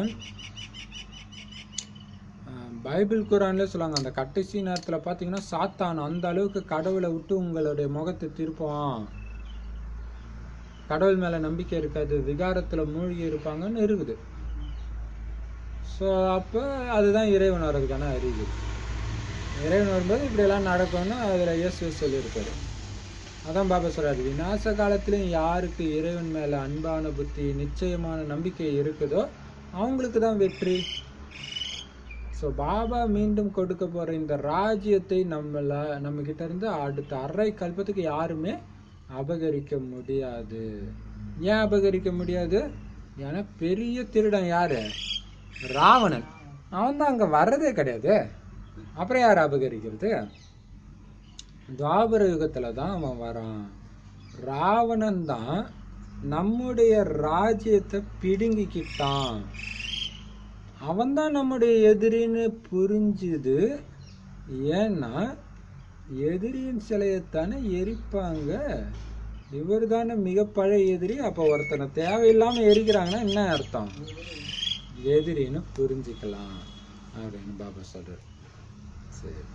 பைபிள் குரான்ல சொல்லுவாங்க, அந்த கடைசி நேரத்துல பாத்தீங்கன்னா சாத்தான் அந்த அளவுக்கு கடவுளை விட்டு உங்களுடைய முகத்தை திருப்புவான், கடவுள் மேல நம்பிக்கை இருக்காது, விகாரத்துல மூழ்கி இருப்பாங்கன்னு இருக்குது. ஸோ அப்ப அதுதான் இறைவன் வர்றதுக்கான அறிவு. இறைவன் வரும்போது இப்படி எல்லாம் நடக்கும்னு அதுல இயேசு சொல்லியிருக்காரு. அதான் பாபா சொல்றாரு, விநாச காலத்திலும் யாருக்கு இறைவன் மேல அன்பான புத்தி, நிச்சயமான நம்பிக்கை இருக்குதோ அவங்களுக்கு தான் வெற்றி. ஸோ பாபா மீண்டும் கொடுக்க போற இந்த ராஜ்யத்தை நம்மள நம்ம கிட்ட இருந்து அடுத்த அரை கல்பத்துக்கு யாருமே அபகரிக்க முடியாது. ஏன் அபகரிக்க முடியாது? ஏன்னா பெரிய திருடன் யாரு? ராவணன். அவன் தான் அங்க வர்றதே கிடையாது, அப்புறம் யார் அபகரிக்கிறது? துவாபர யுகத்துல தான் அவன் வரான். ராவணன் தான் நம்முடைய ராஜ்யத்தை பிடுங்கிக்கிட்டான். அவன் தான் நம்முடைய எதிரின்னு புரிஞ்சுது. ஏன்னா எதிரியின் சிலையத்தானே எரிப்பாங்க. இவர் தானே மிக பழைய எதிரி. அப்போ ஒருத்தனை தேவையில்லாம எரிக்கிறாங்கன்னா என்ன அர்த்தம்? எதிரின்னு புரிஞ்சுக்கலாம் அப்படின்னு பாபா சொல்றாரு. சரி,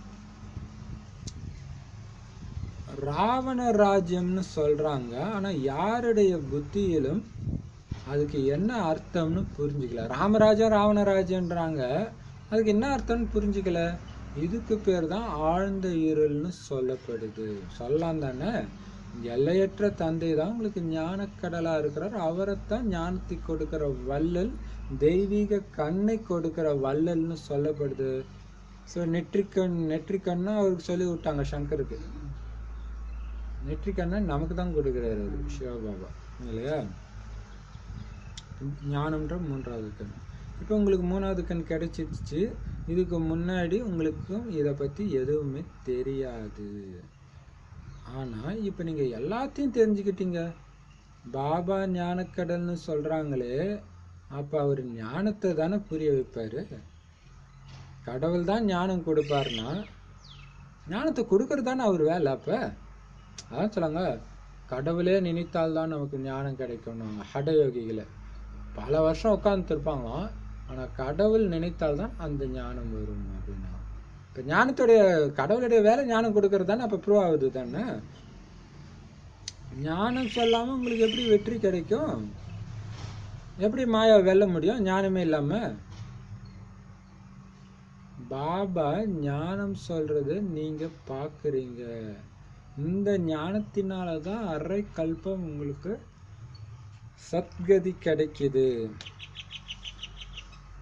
ராவண ராஜ்யம்னு சொல்றாங்க, ஆனா யாருடைய புத்தியிலும் அதுக்கு என்ன அர்த்தம்னு புரிஞ்சுக்கல. ராமராஜா ராவண ராஜ்யன்றாங்க, அதுக்கு என்ன அர்த்தம்னு புரிஞ்சுக்கல. இதுக்கு பேர் தான் ஆழ்ந்த இருள்னு சொல்லப்படுது. சொல்லலாம் தானே, எல்லையற்ற தந்தை தான் உங்களுக்கு ஞானக்கடலா இருக்கிறார். அவரைத்தான் ஞானத்தை கொடுக்கிற வள்ளல், தெய்வீக கண்ணை கொடுக்கிற வள்ளல்னு சொல்லப்படுது. ஸோ நெற்றிக்கண் நெற்றிக்கண்ணா அவருக்கு சொல்லி விட்டாங்க சங்கருக்கு. நெற்றிக்கண்ணன் நமக்கு தான் கொடுக்கிறாரு அவர் சிவபாபா இல்லையா. ஞானம்ன்ற மூன்றாவது கண். இப்போ உங்களுக்கு மூணாவது கண் கிடைச்சிடுச்சு. இதுக்கு முன்னாடி உங்களுக்கும் இதை பத்தி எதுவுமே தெரியாது. ஆனா இப்ப நீங்க எல்லாத்தையும் தெரிஞ்சுக்கிட்டீங்க. பாபா ஞானக்கடல்னு சொல்றாங்களே, அப்ப அவர் ஞானத்தை தானே புரிய வைப்பாரு. கடவுள் தான் ஞானம் கொடுப்பாருன்னா ஞானத்தை கொடுக்கறது தானே அவர் வேலை. அப்ப அதான் சொல்லுங்க, கடவுளே நினைத்தால் தான் நமக்கு ஞானம் கிடைக்கணும். ஹடயோகிகளை பல வருஷம் உட்கார்ந்து இருப்பாங்களாம், ஆனா கடவுள் நினைத்தால் தான் அந்த ஞானம் வரும் அப்படின்னா. இப்ப ஞானத்துடைய கடவுளுடைய வேலை ஞானம் கொடுக்கறது தானே. அப்ப ப்ரூவ் ஆகுது தானே. ஞானம் சொல்லாம உங்களுக்கு எப்படி வெற்றி கிடைக்கும்? எப்படி மாயா வெல்ல முடியும் ஞானமே இல்லாம? பாபா ஞானம் சொல்றது நீங்க பாக்குறீங்க. இந்த ஞானத்தினாலதான் அரை கல்பம் உங்களுக்கு சத்கதி கிடைக்குது.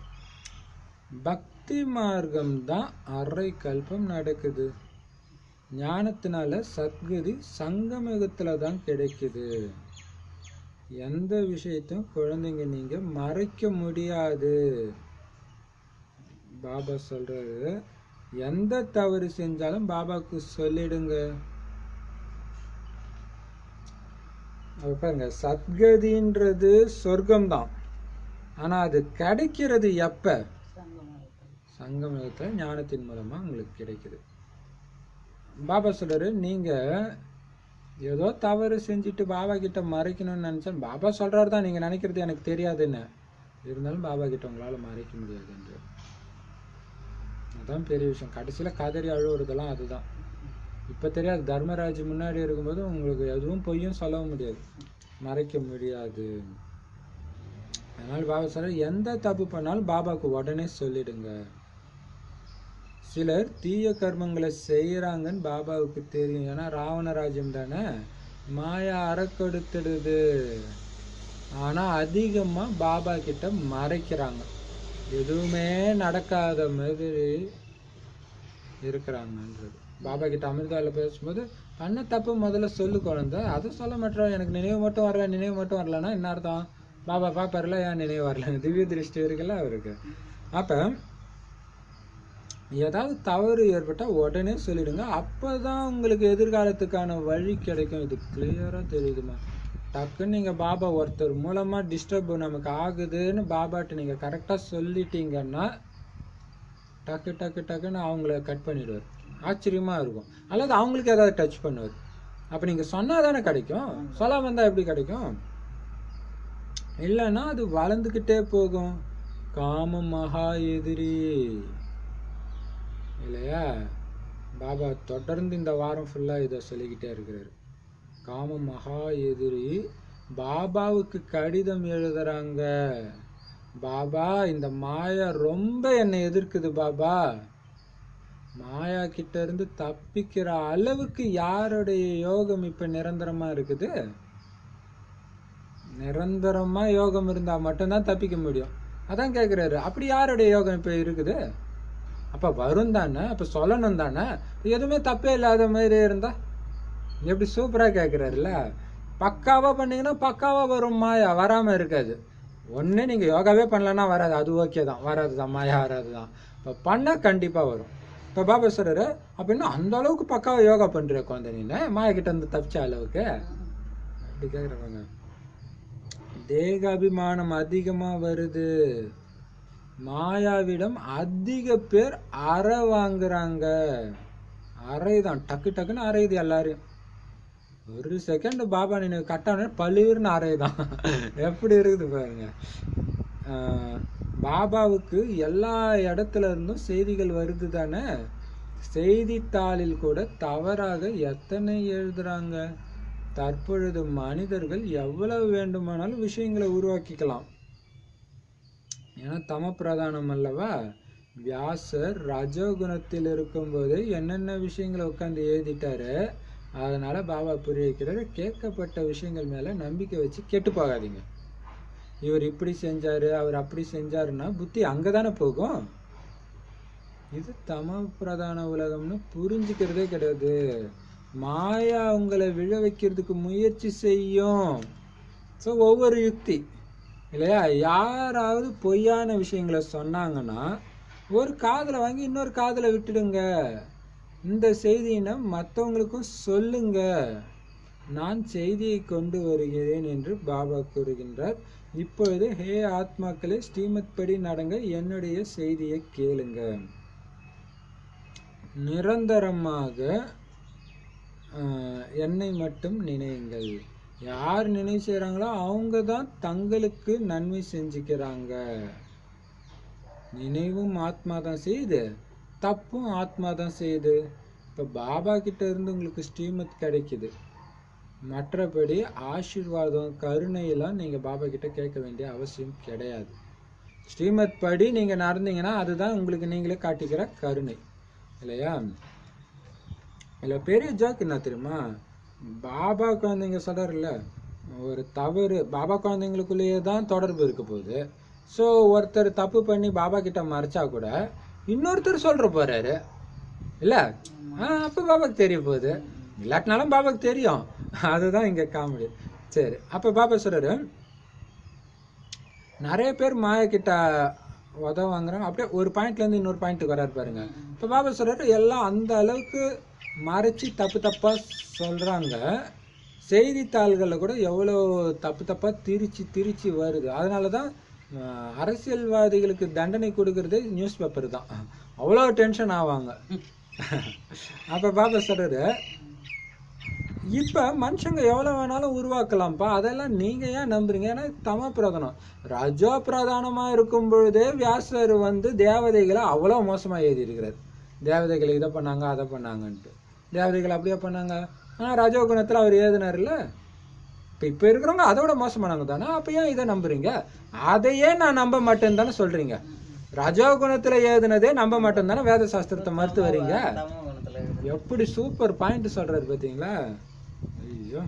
பக்தி மார்க்கம் தான் அரை கல்பம் நடக்குது. ஞானத்தினால சத்கதி சங்கமயுகத்துல தான் கிடைக்குது. எந்த விஷயத்தையும் குழந்தைங்க நீங்க மறைக்க முடியாது. பாபா சொல்றாரு, எந்த தவறு செஞ்சாலும் பாபாவுக்கு சொல்லிடுங்க. பாருங்க, சத்கதின்றது சொர்க்கம்தான். ஆனா அது கிடைக்கிறது எப்ப? சங்கமத்துல ஞானத்தின் மூலமா உங்களுக்கு கிடைக்குது. பாபா சொல்றாரு, நீங்க ஏதோ தவறு செஞ்சுட்டு பாபா கிட்ட மறைக்கணும்னு நினைச்சா, பாபா சொல்றாரு தான் நீங்க நினைக்கிறது எனக்கு தெரியாதுன்னு, இருந்தாலும் பாபா கிட்ட உங்களால மறைக்க முடியாது என்று. அதான் பெரிய விஷயம். கடைசியில கதறி அழுவுறதெல்லாம் அதுதான். இப்ப தெரியாது, தர்மராஜ் முன்னாடி இருக்கும்போது உங்களுக்கு எதுவும் பொய்யும் சொல்ல முடியாது, மறைக்க முடியாது. அதனால பாபா சொல்ற, எந்த தப்பு பண்ணாலும் பாபாவுக்கு உடனே சொல்லிடுங்க. சிலர் தீய கர்மங்களை செய்யறாங்கன்னு பாபாவுக்கு தெரியும். ஏன்னா ராவண ராஜ்யம் தானே, மாயா அறக்கொடுத்துடுது. ஆனா அதிகமா பாபா கிட்ட மறைக்கிறாங்க, எதுவுமே நடக்காத மாதிரி இருக்கிறாங்கன்றது. பாபா கிட்ட அமிர்தால பேசும்போது, பண்ண தப்பு முதல்ல சொல்லு குழந்தை, அதை சொல்ல மாட்டோம். எனக்கு நினைவு மட்டும் வரல, நினைவு மட்டும் வரலன்னா என்ன அர்த்தம்? பாபா பாப்பாருல, ஏன் நினைவு வரல? திவ்ய திருஷ்டி இருக்குல்ல அவருக்கு. அப்ப ஏதாவது தவறு ஏற்பட்டா உடனே சொல்லிடுங்க. அப்பதான் உங்களுக்கு எதிர்காலத்துக்கான வழி கிடைக்கும். இது கிளியரா தெரியுதுமா? டக்குன்னு நீங்க பாபா ஒருத்தர் மூலமா டிஸ்டர்ப் நமக்கு ஆகுதுன்னு பாபாட்ட நீங்க கரெக்டா சொல்லிட்டீங்கன்னா, டக்கு டக்கு டக்குன்னு அவங்கள கட் பண்ணிடுவார். ஆச்சரியமா இருக்கும். அல்லது அவங்களுக்கு ஏதாவது டச் பண்ணுவார். அப்ப நீங்க சொன்னாதானே கிடைக்கும், சொல்லாம வந்தா எப்படி கிடைக்கும்? இல்லைன்னா அது வளர்ந்துக்கிட்டே போகும். காம மகா எதிரி இல்லையா? பாபா தொடர்ந்து இந்த வாரம் ஃபுல்லா இதை சொல்லிக்கிட்டே இருக்கிறாரு. காம மகா எதிரி. பாபாவுக்கு கடிதம் எழுதுறாங்க, பாபா இந்த மாயா ரொம்ப என்னை எதிர்க்குது பாபா. மாயா கிட்ட இருந்து தப்பிக்கிற அளவுக்கு யாருடைய யோகம் இப்ப நிரந்தரமா இருக்குது? நிரந்தரமா யோகம் இருந்தா மட்டும்தான் தப்பிக்க முடியும். அதான் கேக்குறாரு, அப்படி யாருடைய யோகம் இப்ப இருக்குது? அப்ப வரும் தானே, அப்ப சொல்லணும் தானே. எதுவுமே தப்பே இல்லாத மாதிரி இருந்தா எப்படி? சூப்பரா கேக்குறாருல்ல. பக்காவா பண்ணீங்கன்னா பக்காவா வரும், மாயா வராம இருக்காது. ஒண்ணு நீங்க யோகாவே பண்ணலன்னா வராது, அது ஓகே தான், வராதுதான், மாயா வராதுதான். இப்ப பண்ணா கண்டிப்பா வரும். இப்ப பாபா சொல்றாரு, அப்படின்னா அந்த அளவுக்கு பக்காவா யோகா பண்ற குழந்தை நீ, மாயா கிட்ட இருந்து தப்பிச்ச அளவுக்கு அப்படி கேக்குறவங்க. தேக அபிமானம் அதிகமா வருது. மாயாவிடம் அதிக பேர் அறை வாங்குறாங்க. அறைதான், டக்கு டக்குன்னு அறையுது எல்லாரையும். ஒரு செகண்ட் பாபா நினைவு கட்டான பளிர்னு அறைதான். எப்படி இருக்குது பாருங்க. பாபாவுக்கு எல்லா இடத்துல இருந்தும் செய்திகள் வருது தானே. செய்தித்தாளில் கூட தவறாக எத்தனை எழுதுறாங்க. தற்பொழுது மனிதர்கள் எவ்வளவு வேண்டுமானாலும் விஷயங்களை உருவாக்கிக்கலாம். ஏன்னா தம பிரதானம் அல்லவா. வியாசர் ரஜோகுணத்தில் இருக்கும் போது என்னென்ன விஷயங்களை உட்காந்து எழுதிட்டாரு. அதனால பாபா புரிய வைக்கிறாரு, கேட்கப்பட்ட விஷயங்கள் மேல நம்பிக்கை வச்சு கெட்டு போகாதீங்க. இவர் இப்படி செஞ்சாரு, அவர் அப்படி செஞ்சாருன்னா புத்தி அங்கதானே போகும். இது தம பிரதான உலகம்னு புரிஞ்சுக்கிறதே கிடையாது. மாயா உங்களை விழ வைக்கிறதுக்கு முயற்சி செய்யும். ஸோ ஒவ்வொரு யுக்தி இல்லையா? யாராவது பொய்யான விஷயங்களை சொன்னாங்கன்னா ஒரு காதுல வாங்கி இன்னொரு காதுல விட்டுடுங்க. இந்த செய்தியினை மற்றவங்களுக்கும் சொல்லுங்க. நான் செய்தியை கொண்டு வருகிறேன் என்று பாபா கூறுகின்றார். இப்பொழுது ஹே ஆத்மாக்களே, ஸ்ரீமத் படி நடங்க, என்னுடைய செய்தியை கேளுங்க. நிரந்தரமாக என்னை மட்டும் நினையுங்கள். யார் நினைவு செய்யறாங்களோ அவங்க தான் தங்களுக்கு நன்மை செஞ்சுக்கிறாங்க. நினைவும் ஆத்மா தான் செய்யுது, தப்பும் ஆத்மா தான் செய்யுது. இப்போ பாபா கிட்ட இருந்து உங்களுக்கு ஸ்ரீமத் கிடைக்குது. மற்றபடி ஆசீர்வாதம் கருணையெல்லாம் நீங்கள் பாபா கிட்ட கேட்க வேண்டிய அவசியம் கிடையாது. ஸ்ரீமத் படி நீங்கள் நடந்தீங்கன்னா அதுதான் உங்களுக்கு நீங்களே காட்டிக்கிற கருணை இல்லையா? இல்லை பெரிய ஜோக் என்ன தெரியுமா? பாபா குழந்தைங்க சொல்றாருல்ல, ஒரு தவறு பாபா குழந்தைங்களுக்குள்ளேயே தான் தொடர்பு இருக்க போகுது. ஸோ ஒருத்தர் தப்பு பண்ணி பாபா கிட்ட மறைச்சா கூட இன்னொருத்தர் சொல்ற போறாரு, இல்லை. ஆ அப்போ பாபாக்கு தெரிய போகுது, இல்லாட்டினாலும் பாபாக்கு தெரியும். அதுதான் இங்கே காமெடி. சரி, அப்போ பாபா சொல்கிறாரு, நிறைய பேர் மாயா கிட்ட உதவ வாங்குறாங்க. அப்படியே ஒரு பாயிண்ட்லேருந்து இன்னொரு பாயிண்ட்டுக்கு வராரு பாருங்க. இப்போ பாபா சொல்கிறாரு, எல்லாம் அந்த அளவுக்கு மறைச்சி தப்பு தப்பாக சொல்கிறாங்க. செய்தித்தாள்களில் கூட எவ்வளோ தப்பு தப்பாக திரிச்சு திரிச்சு வருது. அதனால தான் அரசியல்வாதிகளுக்கு தண்டனை கொடுக்கறதே நியூஸ் பேப்பர் தான். அவ்வளோ டென்ஷன் ஆவாங்க. அப்போ பாபா சொல்கிறாரு, இப்போ மனுஷங்க எவ்வளோ வேணாலும் உருவாக்கலாம்ப்பா, அதெல்லாம் நீங்கள் ஏன் நம்புறீங்க? ஏன்னா தம பிரதானம். ரஜோ பிரதானமாக இருக்கும் பொழுதே வியாசர் வந்து தேவதைகளை அவ்வளோ மோசமாக எழுதியிருக்கிறார். தேவதைகளை இதை பண்ணாங்க அதை பண்ணாங்கன்ட்டு. தேவதைகள் அப்படியே பண்ணாங்க. ஆனால் ரஜோ குணத்தில் அவர் எழுதினார்ல. இப்போ இப்போ இருக்கிறவங்க அதோட மோசமானவங்க தானே. அப்போ ஏன் இதை நம்புறீங்க? அதையே நான் நம்ப மாட்டேன்னு தானே சொல்கிறீங்க. ரஜோ குணத்தில் எழுதினதே நம்ப மாட்டேன்னு தானே வேத சாஸ்திரத்தை மறுத்து வரீங்க. எப்படி சூப்பர் பாயிண்ட் சொல்கிறாரு பார்த்தீங்களா? ஐயோ.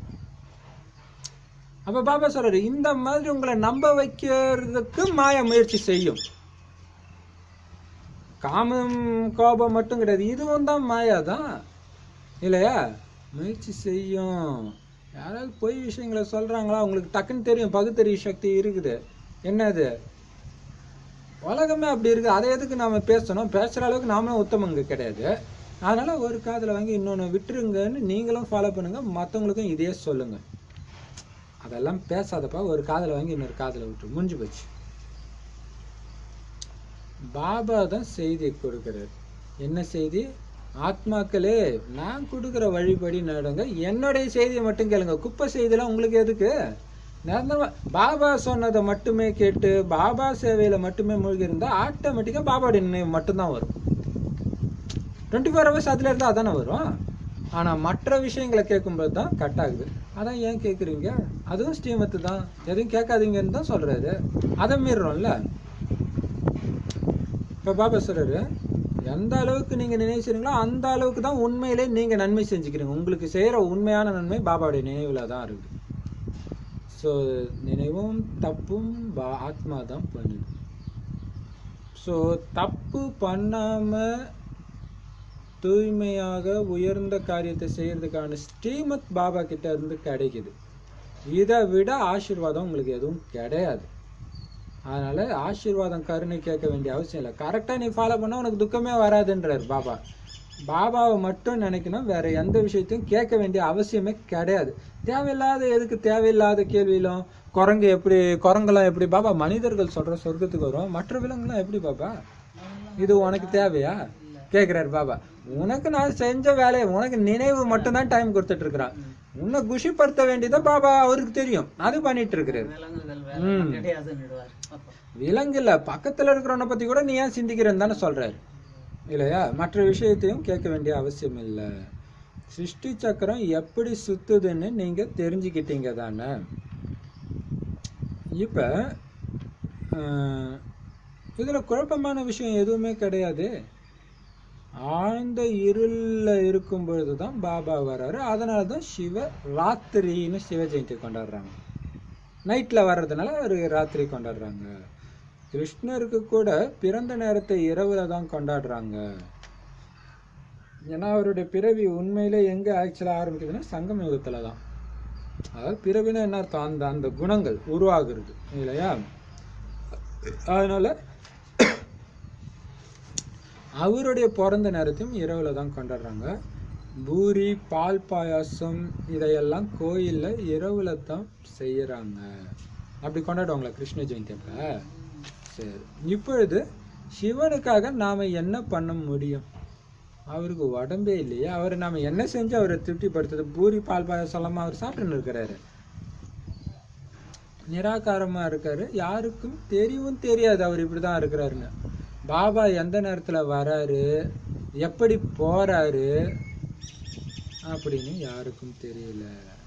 அப்போ பாபா சொல்கிறாரு, இந்த மாதிரி உங்களை நம்ப வைக்கிறதுக்கு மாய முயற்சி செய்யும். காமம் கோபம் மட்டும் கிடையாது, இதுவும் தான் மாயா தான் இல்லையா? முயற்சி செய்யும். யாராவது பொய் விஷயங்களை சொல்கிறாங்களா? உங்களுக்கு டக்குன்னு தெரியும், பகுத்தறிவு சக்தி இருக்குது. என்னது உலகமே அப்படி இருக்குது. அதை எதுக்கு நாம் பேசணும்? பேசுகிற அளவுக்கு நாமளும் உத்தமங்க கிடையாது. அதனால் ஒரு காதில் வாங்கி இன்னொன்று விட்டுருங்கன்னு நீங்களும் ஃபாலோ பண்ணுங்கள், மற்றவங்களுக்கும் இதே சொல்லுங்கள். அதெல்லாம் பேசாதப்பா, ஒரு காதில் வாங்கி இன்னொரு காதில் விட்டு முடிஞ்சு போச்சு. பாபா தான் செய்தி கொடுக்குறாரு. என்ன செய்தி? ஆத்மாக்களே, நான் கொடுக்குற வழிபடி நடங்க, என்னுடைய செய்தியை மட்டும் கேளுங்க. குப்பை செய்திலாம் உங்களுக்கு எதுக்கு? நிரந்தரமா பாபா சொன்னதை மட்டுமே கேட்டு பாபா சேவையில் மட்டுமே மூழ்கி இருந்தால் ஆட்டோமேட்டிக்காக பாபாவுடைய நினைவு மட்டும்தான் வரும். டுவெண்ட்டி ஃபோர் ஹவர்ஸ் அதில் இருந்தால் அதானே வரும். ஆனால் மற்ற விஷயங்களை கேட்கும்போது தான் கட் ஆகுது. அதான் ஏன் கேட்குறீங்க? அதுவும் ஸ்ரீமத்து தான், எதுவும் கேட்காதீங்கன்னு தான் சொல்கிறாரு. அதை மீறுறோம்ல. இப்போ பாபா சொல்கிறாரு, எந்த அளவுக்கு நீங்கள் நினைச்சிருங்களோ அந்த அளவுக்கு தான் உண்மையிலே நீங்கள் நன்மை செஞ்சுக்கிறீங்க. உங்களுக்கு செய்கிற உண்மையான நன்மை பாபாவுடைய நினைவில் தான் இருக்குது. ஸோ நினைவும் தப்பும் பா ஆத்மா தான் பண்ணுது. ஸோ தப்பு பண்ணாமல் தூய்மையாக உயர்ந்த காரியத்தை செய்கிறதுக்கான ஸ்ரீமத் பாபா கிட்ட இருந்து கிடைக்குது. இதை விட ஆசீர்வாதம் உங்களுக்கு எதுவும் கிடையாது. அதனால் ஆசீர்வாதம் கருணை கேட்க வேண்டிய அவசியம் இல்லை. கரெக்டாக நீ ஃபாலோ பண்ணால் உனக்கு துக்கமே வராதுன்றார் பாபா. பாபாவை மட்டும் நினைக்கணும், வேறு எந்த விஷயத்தையும் கேட்க வேண்டிய அவசியமே கிடையாது. தேவையில்லாத எதுக்கு தேவையில்லாத கேள்வியிலும் குரங்கு எப்படி குரங்கெல்லாம் எப்படி பாபா மனிதர்கள் சொல்கிற சொர்க்கத்துக்கு வரும், மற்ற விலங்குலாம் எப்படி பாபா? இது உனக்கு தேவையா கேட்குறாரு பாபா. உனக்கு நான் செஞ்ச வேலையை உனக்கு நினைவு மட்டும்தான் டைம் கொடுத்துட்டு இருக்கிறான். உன்னை குஷிப்படுத்த வேண்டியதை பாபா அவருக்கு தெரியும், அது பண்ணிட்டு இருக்கிறாரு. ம் விலங்கு இல்லை, பக்கத்தில் இருக்கிறவனை பற்றி கூட நீ ஏன் சிந்திக்கிறேன்னு தானே சொல்கிறாரு இல்லையா? மற்ற விஷயத்தையும் கேட்க வேண்டிய அவசியம் இல்லை. சிருஷ்டி சக்கரம் எப்படி சுத்துதுன்னு நீங்கள் தெரிஞ்சுக்கிட்டீங்க தானே. இப்போ இதில் குழப்பமான விஷயம் எதுவுமே கிடையாது. ஆழ்ந்த இருளில் இருக்கும் பொழுது தான் பாபா வர்றாரு. அதனால தான் சிவ ராத்திரின்னு சிவ ஜெயந்தி கொண்டாடுறாங்க. நைட்டில் வர்றதுனால ஒரு ராத்திரி கொண்டாடுறாங்க. கிருஷ்ணருக்கு கூட பிறந்த நேரத்தை இரவில் தான் கொண்டாடுறாங்க. ஏன்னா அவருடைய பிறவி உண்மையிலே எங்கே ஆக்சுவலாக ஆரம்பிக்குதுன்னா சங்கம் யுகத்தில் தான். அதாவது பிறவினா என்ன அர்த்தம்? அந்த அந்த குணங்கள் உருவாகிறது இல்லையா? அதனால அவருடைய பிறந்த நேரத்தையும் இரவில் தான் கொண்டாடுறாங்க. பூரி பால் பாயாசம் இதையெல்லாம் கோயிலில் இரவில் தான் செய்கிறாங்க. அப்படி கொண்டாடுவாங்களா கிருஷ்ண ஜெயந்தி அப்போ? சரி, இப்பொழுது சிவனுக்காக நாம் என்ன பண்ண முடியும்? அவருக்கு உடம்பே இல்லையே. அவர் நாம் என்ன செஞ்சு அவரை திருப்திப்படுத்துறது? பூரி பால் பாயாசம்லாமா அவர் சாப்பிட்டுன்னு இருக்கிறாரு, நிராகாரமாக இருக்காரு. யாருக்கும் தெரியவும் தெரியாது அவர் இப்படி தான் இருக்கிறாருன்னு. பாபா எந்த நேரத்தில் வராரு, எப்படி போகிறாரு அப்படின்னு யாருக்கும் தெரியல.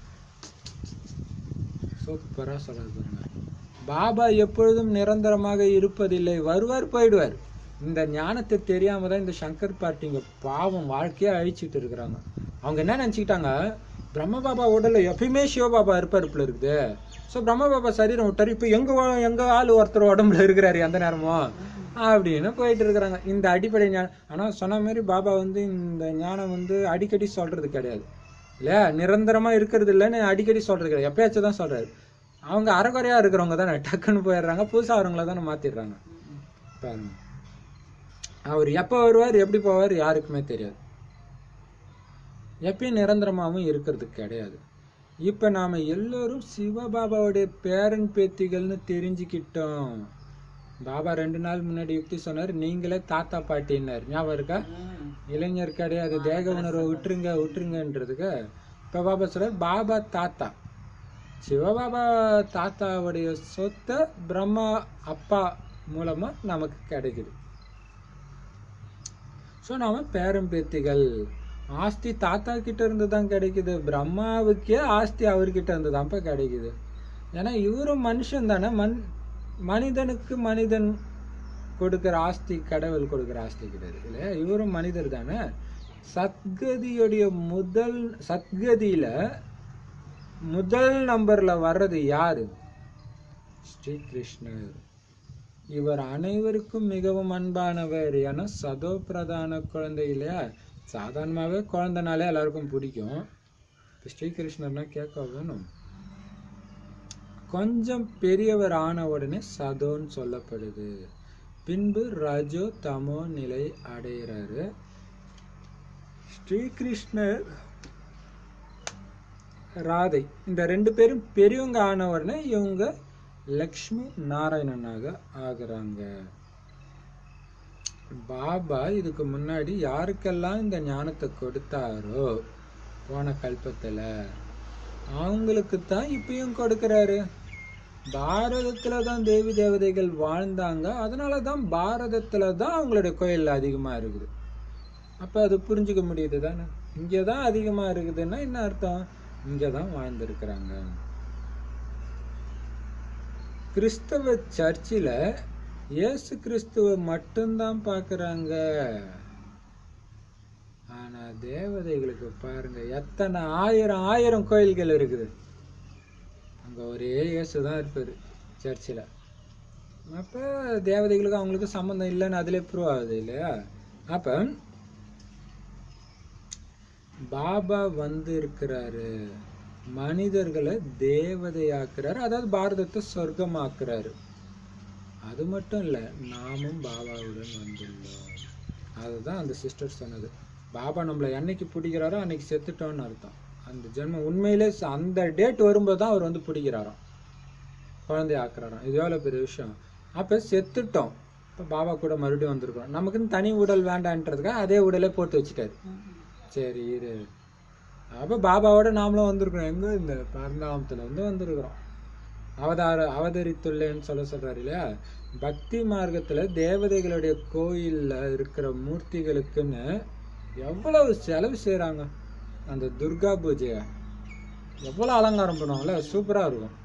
சூப்பராக சொல்றாரு பாருங்க. பாபா எப்பொழுதும் நிரந்தரமாக இருப்பதில்லை, வருவார் போயிடுவார். இந்த ஞானத்தை தெரியாம தான் இந்த சங்கர் பார்ட்டிங்க பாவம் வாழ்க்கையை அழிச்சிட்டு இருக்கிறாங்க. அவங்க என்ன நினச்சிக்கிட்டாங்க, பிரம்ம பாபா உடல்ல எப்பயுமே சிவபாபா இருப்பாருப்புல இருக்குது, ஸோ பிரம்ம பாபா சரீரம் விட்டார். இப்போ எங்க எங்க ஆள் ஒருத்தர் உடம்புல இருக்கிறாரு அந்த நேரமும் அப்படின்னு போயிட்டு இருக்கிறாங்க. இந்த அடிப்படை ஞானம். ஆனால் சொன்ன மாதிரி பாபா வந்து இந்த ஞானம் வந்து அடிக்கடி சொல்றது கிடையாது இல்லையா, நிரந்தரமா இருக்கிறது இல்லைன்னு அடிக்கடி சொல்றது கிடையாது, எப்பயாச்சும் தான் சொல்றாரு. அவங்க அரைக்குறையா இருக்கிறவங்க தானே டக்குன்னு போயிடுறாங்க, புதுசாக அவங்கள தானே மாத்திடுறாங்க. பாருங்க, அவர் எப்போ வருவார் எப்படி போவார் யாருக்குமே தெரியாது, எப்பயும் நிரந்தரமாகவும் இருக்கிறது கிடையாது. இப்போ நாம் எல்லோரும் சிவபாபாவுடைய பேரன் பேத்திகள்னு தெரிஞ்சுக்கிட்டோம். பாபா ரெண்டு நாள் முன்னாடி யுக்தி சொன்னார், நீங்களே தாத்தா பாட்டின்னார், ஞாபகம் இருக்கா? இளைஞர் கிடையாது, தேக உணர்வை விட்டுருங்க விட்டுருங்கன்றதுக்கு இப்போ பாபா சொல்றார் பாபா தாத்தா. சிவபாபா தாத்தாவுடைய சொத்தை பிரம்மா அப்பா மூலமா நமக்கு கிடைக்குது. ஸோ நாம பேரம் பேத்திகள். ஆஸ்தி தாத்தா கிட்ட இருந்து தான் கிடைக்குது, பிரம்மாவுக்கே ஆஸ்தி அவர்கிட்ட இருந்து தான்ப்பா கிடைக்குது. ஏன்னா இவரும் மனுஷன் தானே, மண் மனிதனுக்கு மனிதன் கொடுக்குற ஆஸ்தி கடவுள் கொடுக்குற ஆஸ்தி கிடையாது இல்லையா, இவரும் மனிதர் தானே. சத்கதியுடைய முதல் சத்கதியில முதல் நம்பர்ல வர்றது யாரு? ஸ்ரீகிருஷ்ணர். இவர் அனைவருக்கும் மிகவும் அன்பானவர். ஏன்னா சதோ பிரதான குழந்தை இல்லையா, சாதாரணமாகவே குழந்தைனாலே எல்லாருக்கும் பிடிக்கும். இப்போ ஸ்ரீகிருஷ்ணர்னா கேட்க வேணும். கொஞ்சம் பெரியவர் ஆன உடனே சதோன்னு சொல்லப்படுது, பின்பு ரஜோ தமோ நிலை அடைகிறாரு. ஸ்ரீகிருஷ்ணர் ராதை இந்த ரெண்டு பேரும் பெரியவங்க ஆன உடனே இவங்க லக்ஷ்மி நாராயணனாக ஆகுறாங்க. பாபா இதுக்கு முன்னாடி யாருக்கெல்லாம் இந்த ஞானத்தை கொடுத்தாரோ போன கல்பத்துல அவங்களுக்கு தான் இப்பயும் கொடுக்கிறாரு. பாரதத்துல தான் தேவி தேவதைகள் வாழ்ந்தாங்க, அதனாலதான் பாரதத்துல தான் அவங்களுடைய கோயில் அதிகமா இருக்குது. அப்ப அது புரிஞ்சுக்க முடியுது தானே, இங்கதான் அதிகமா இருக்குதுன்னா என்ன அர்த்தம், இங்கதான் வாழ்ந்திருக்கிறாங்க. கிறிஸ்தவ சர்ச்சில் இயேசு கிறிஸ்துவ மட்டும்தான் பார்க்குறாங்க. ஆனால் தேவதைகளுக்கு பாருங்க எத்தனை ஆயிரம் ஆயிரம் கோயில்கள் இருக்குது, அங்கே ஒரே இயேசு தான் இருப்பார் சர்ச்சில். அப்போ தேவதைகளுக்கு அவங்களுக்கு சம்மந்தம் இல்லைன்னு அதிலே ப்ரூவ் ஆகுது இல்லையா. அப்போ பாபா வந்து இருக்கிறாரு, மனிதர்களை தேவதையாக்குறாரு, அதாவது பாரதத்தை சொர்க்கமாக்குறாரு. அது மட்டும் இல்லை, நாமும் பாபாவுடன் வந்துள்ளோம். அதுதான் அந்த சிஸ்டர் சொன்னது. பாபா நம்மளை என்னைக்கு பிடிக்கிறாரோ அன்னைக்கு செத்துட்டோன்னு அர்த்தம். அந்த ஜென்மம் உண்மையிலே அந்த டேட் வரும்போது தான் அவர் வந்து பிடிக்கிறாராம், குழந்தைய ஆக்குறாராம். இது எவ்வளோ பெரிய விஷயம். அப்போ செத்துட்டோம், இப்போ பாபா கூட மறுபடியும் வந்திருக்கிறோம். நமக்குன்னு தனி உடல் வேண்டான்றதுக்காக அதே உடலே போட்டு வச்சுட்டாரு. சரி இரு, அப்போ பாபாவோட நாமளும் வந்திருக்கிறோம். எங்கே இந்த பரந்தாமத்தில் வந்து வந்திருக்கிறோம். அவதார அவதரித்துள்ளேன்னு சொல்ல சொல்கிறாரு இல்லையா. பக்தி மார்க்கத்தில் தேவதைகளுடைய கோயிலில் இருக்கிற மூர்த்திகளுக்குன்னு எவ்வளவு செலவு செய்கிறாங்க. அந்த துர்கா பூஜையை எவ்வளோ அலங்காரம் பண்ணுவாங்களே, சூப்பராக இருக்கும்.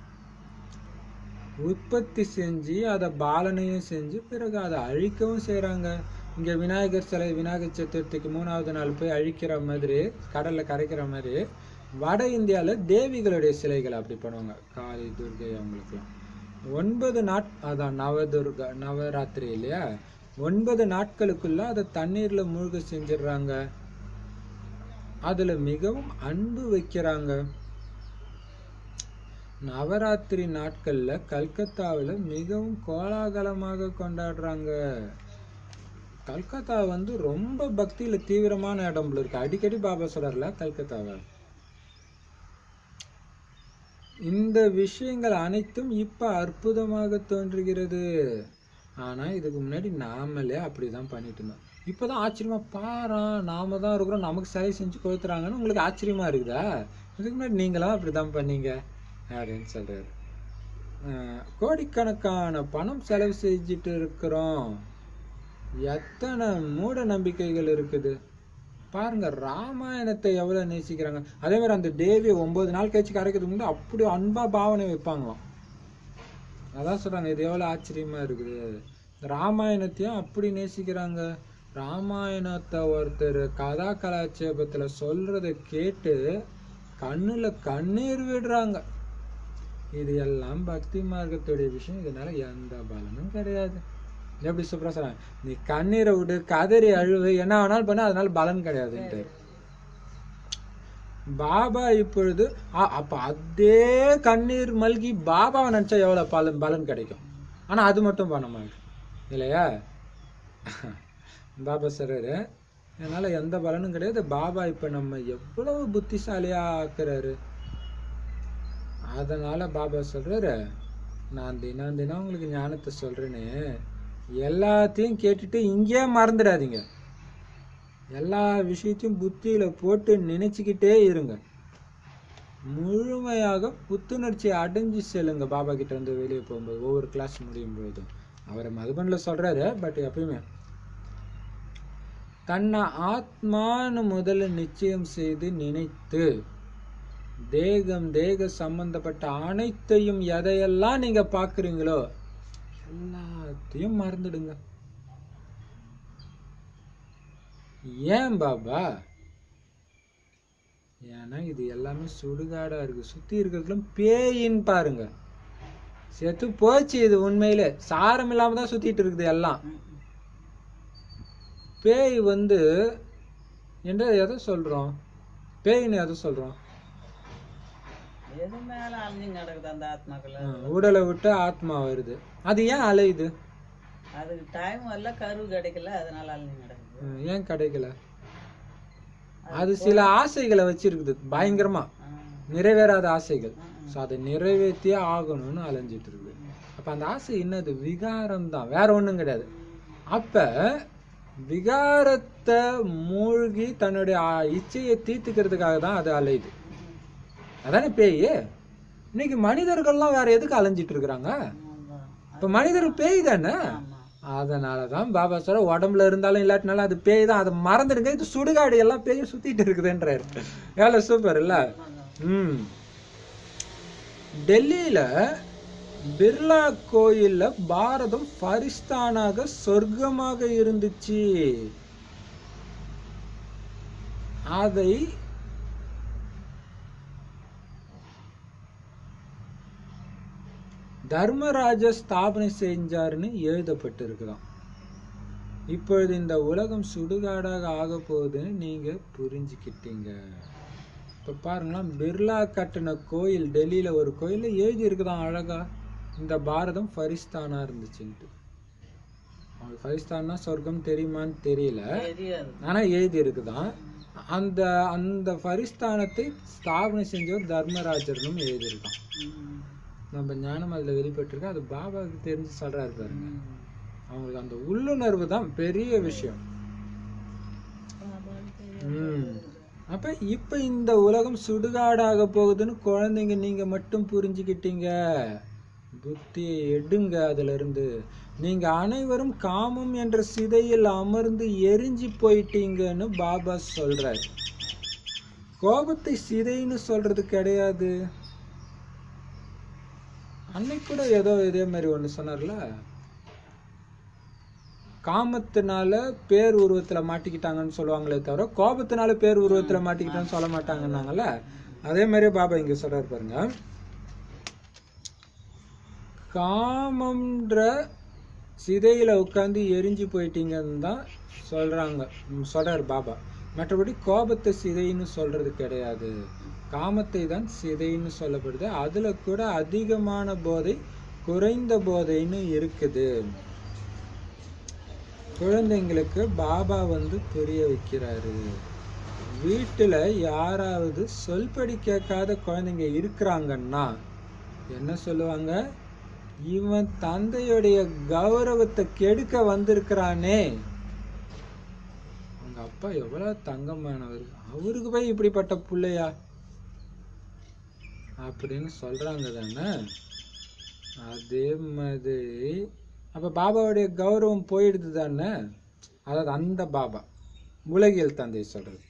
உற்பத்தி செஞ்சு அதை பாலனையும் செஞ்சு பிறகு அதை அழிக்கவும் செய்கிறாங்க. இங்கே விநாயகர் சிலை விநாயகர் சதுர்த்திக்கு மூணாவது நாள் போய் அழிக்கிற மாதிரி, கடலில் கரைக்கிற மாதிரி, வட இந்தியாவில் தேவிகளுடைய சிலைகள் அப்படி பண்ணுவாங்க. காளி துர்கை அவங்களுக்குலாம் ஒன்பது நாட் அதான் நவதுர்கா நவராத்திரி இல்லையா, ஒன்பது நாட்களுக்குள்ள அதை தண்ணீரில் மூழ்க செஞ்சிடுறாங்க. அதில் மிகவும் அன்பு வைக்கிறாங்க. நவராத்திரி நாட்களில் கல்கத்தாவில் மிகவும் கோலாகலமாக கொண்டாடுறாங்க. கல்கத்தா வந்து ரொம்ப பக்தியில் தீவிரமான இடம்ல இருக்கு. அடிக்கடி பாபா சொல்றாருல கல்கத்தாவை. இந்த விஷயங்கள் அனைத்தும் இப்ப அற்புதமாக தோன்றுகிறது. ஆனா இதுக்கு முன்னாடி நாமளே அப்படிதான் பண்ணிட்டு இருந்தோம். இப்பதான் ஆச்சரியமா பாரா, நாம தான் இருக்கிறோம், நமக்கு சிலை செஞ்சு கொடுத்துறாங்கன்னு உங்களுக்கு ஆச்சரியமா இருக்குதா? இதுக்கு முன்னாடி நீங்களாம் அப்படிதான் பண்ணீங்க அப்படின்னு சொல்றாரு. கோடிக்கணக்கான பணம் செலவு செஞ்சுட்டு இருக்கிறோம். எத்தனை மூட நம்பிக்கைகள் இருக்குது பாருங்க. ராமாயணத்தை எவ்வளவு நேசிக்கிறாங்க. அதே மாதிரி அந்த தேவியை ஒன்பது நாள் கழிச்சு கரைக்கிறதுக்கு முன்னாடி அப்படி அன்பா பாவனை வைப்பாங்களாம். அதான் சொல்றாங்க, இது எவ்வளவு ஆச்சரியமா இருக்குது. ராமாயணத்தையும் அப்படி நேசிக்கிறாங்க. ராமாயணத்தை ஒருத்தர் கதா கலாட்சேபத்துல சொல்றதை கேட்டு கண்ணுல கண்ணீர் விடுறாங்க. இது எல்லாம் பக்தி மார்க்கத்துடைய விஷயம். இதனால எந்த பலனும் கிடையாது. எப்படி சூப்பரா சொல்றாங்க, நீ கண்ணீரை விடு, கதறி அழுவு, என்ன வேணாலும் பண்ண, அதனால பலன் கிடையாதுன்ட்டு. பாபா இப்பொழுது அப்ப அதே கண்ணீர் மல்கி பாபாவை நினைச்சா எவ்வளவு பலன் பலன் கிடைக்கும். ஆனா அது மட்டும் பண்ண மாட்டேன் இல்லையா. பாபா சொல்றாரு, அதனால எந்த பலனும் கிடையாது. பாபா இப்ப நம்ம எவ்வளவு புத்திசாலியா ஆக்குறாரு. அதனால பாபா சொல்றாரு, நான் தினம் தினம் உங்களுக்கு ஞானத்தை சொல்றேன்னு எல்லாத்தையும் கேட்டுட்டு இங்கே மறந்துடாதீங்க. எல்லா விஷயத்தையும் புத்தியில போட்டு நினைச்சுக்கிட்டே இருங்க. முழுமையாக புத்துணர்ச்சி அடைஞ்சு செல்லுங்க பாபா கிட்ட இருந்து வெளியே போகும்போது, ஒவ்வொரு கிளாஸ் முடியும் போதும். அவரை மதுபன்ல சொல்றாரு, பட் எப்பயுமே தன்னை ஆத்மான்னு முதல்ல நிச்சயம் செய்து நினைத்து தேகம் தேக சம்பந்தப்பட்ட அனைத்தையும் எதையெல்லாம் நீங்க பாக்குறீங்களோ எல்லாத்தையும் மறந்துடுங்க. ஏன் பாபா? ஏன்னா இது எல்லாமே சுடுகாடா இருக்கு. சுத்தி இருக்கிறதுலாம் பேயின்னு பாருங்க. செத்து போச்சு. இது உண்மையில சாரம் இல்லாம தான் சுத்திட்டு இருக்குது எல்லாம். பேய் வந்து என்ற எதை சொல்றோம்? பேயின்னு எதை சொல்றோம்? உடலை விட்டு ஆத்மா வருது. அது ஏன் அலையுது? அதுக்கு டைம் வரல, கரு கிடைக்கல, அதனால அலைஞ்சு நடக்குது. ஏன் கிடைக்கல? அது சில ஆசைகளை வச்சிருக்குது பயங்கரமா, நிறைவேறாத ஆசைகள். ஸோ அதை நிறைவேற்றியே ஆகணும்னு அலைஞ்சிட்டு இருக்குது. அப்ப அந்த ஆசை என்னது? விகாரம் தான், வேற ஒண்ணும் கிடையாது. அப்ப விகாரத்தை மூழ்கி தன்னுடைய இச்சையை தீர்த்துக்கிறதுக்காக தான் அது அலையுது. அதானே பேய். இன்னைக்கு மனிதர்கள்லாம் வேற எதுக்கு அலைஞ்சிட்டு இருக்கிறாங்க? இப்ப மனிதர்கள் பேய் தானே. அதனாலதான் பாபா சொல்ற, உடம்புல இருந்தாலும் இல்லாட்டினாலும் அது பேய் தான், அதை மறந்துடுங்க. இது சுடுகாடு, எல்லாம் பேய் சுத்திட்டு இருக்குதுன்றாரு. எவ்வளவு சூப்பர் இல்ல. உம் டெல்லியில பிர்லா கோயில்ல பாரதம் பரிஸ்தானாக சொர்க்கமாக இருந்துச்சு. அதை தர்மராஜ ஸ்தாபனை செஞ்சாருன்னு எழுதப்பட்டிருக்குதான். இப்பொழுது இந்த உலகம் சுடுகாடாக ஆக போகுதுன்னு நீங்க புரிஞ்சுக்கிட்டீங்க. இப்ப பாருங்களா, பிர்லா கட்டின கோயில், டெல்லியில ஒரு கோயில்ல எழுதி இருக்குதான் அழகா, இந்த பாரதம் பரிஸ்தானா இருந்துச்சுன்ட்டு. அவங்களுக்கு பரிஸ்தான்னா சொர்க்கம் தெரியுமான்னு தெரியல, ஆனா எழுதி இருக்குதான். அந்த அந்த பரிஸ்தானத்தை ஸ்தாபனை செஞ்சவர் தர்மராஜர்னும் எழுதியிருக்கான். நம்ம ஞானம் அதுல வெளிப்பட்டிருக்க, அது பாபாவுக்கு தெரிஞ்சு சொல்றாரு பாருங்க. அவங்களுக்கு அந்த உள்ளுணர்வு தான் பெரிய விஷயம். உம் அப்ப இப்ப இந்த உலகம் சுடுகாடாக போகுதுன்னு குழந்தைங்க நீங்க மட்டும் புரிஞ்சுக்கிட்டீங்க. புத்தியை எடுங்க அதுல இருந்து. நீங்க அனைவரும் காமம் என்ற சிதையில் அமர்ந்து எரிஞ்சு போயிட்டீங்கன்னு பாபா சொல்றாரு. கோபத்தை சிதைன்னு சொல்றது கிடையாது. அன்னைக்கு கூட ஏதோ இதே மாதிரி ஒண்ணு சொன்னார்ல, காமத்தினால பேர் உருவத்துல மாட்டிக்கிட்டாங்கன்னு சொல்லுவாங்களே தவிர கோபத்தினால பேர் உருவத்துல மாட்டிக்கிட்டான்னு சொல்ல மாட்டாங்கன்னாங்கல்ல. அதே மாதிரி பாபா இங்க சொல்றாரு பாருங்க, காமம்ன்ற சிதையில உட்காந்து எரிஞ்சு போயிட்டீங்கன்னு தான் சொல்றாங்க சொல்றாரு பாபா. மற்றபடி கோபத்தை சிதைன்னு சொல்றது கிடையாது. காமத்தை தான் சிதைன்னு சொல்லப்படுது. அதுல கூட அதிகமான போதை குறைந்த போதைன்னு இருக்குது. குழந்தைங்களுக்கு பாபா வந்து புரிய வைக்கிறாரு. வீட்டுல யாராவது சொல்படி கேட்காத குழந்தைங்க இருக்கிறாங்கன்னா என்ன சொல்லுவாங்க? இவன் தந்தையுடைய கௌரவத்தை கெடுக்க வந்திருக்கிறானே, அவங்க அப்பா எவ்வளவு தங்கமானவர், அவருக்கு போய் இப்படிப்பட்ட பிள்ளையா அப்படின்னு சொல்றாங்க தானே. அதே மாதிரி அப்ப பாபாவுடைய கௌரவம் போயிடுது தானே. அதாவது அந்த பாபா உலகியல் தந்தை சொல்றது.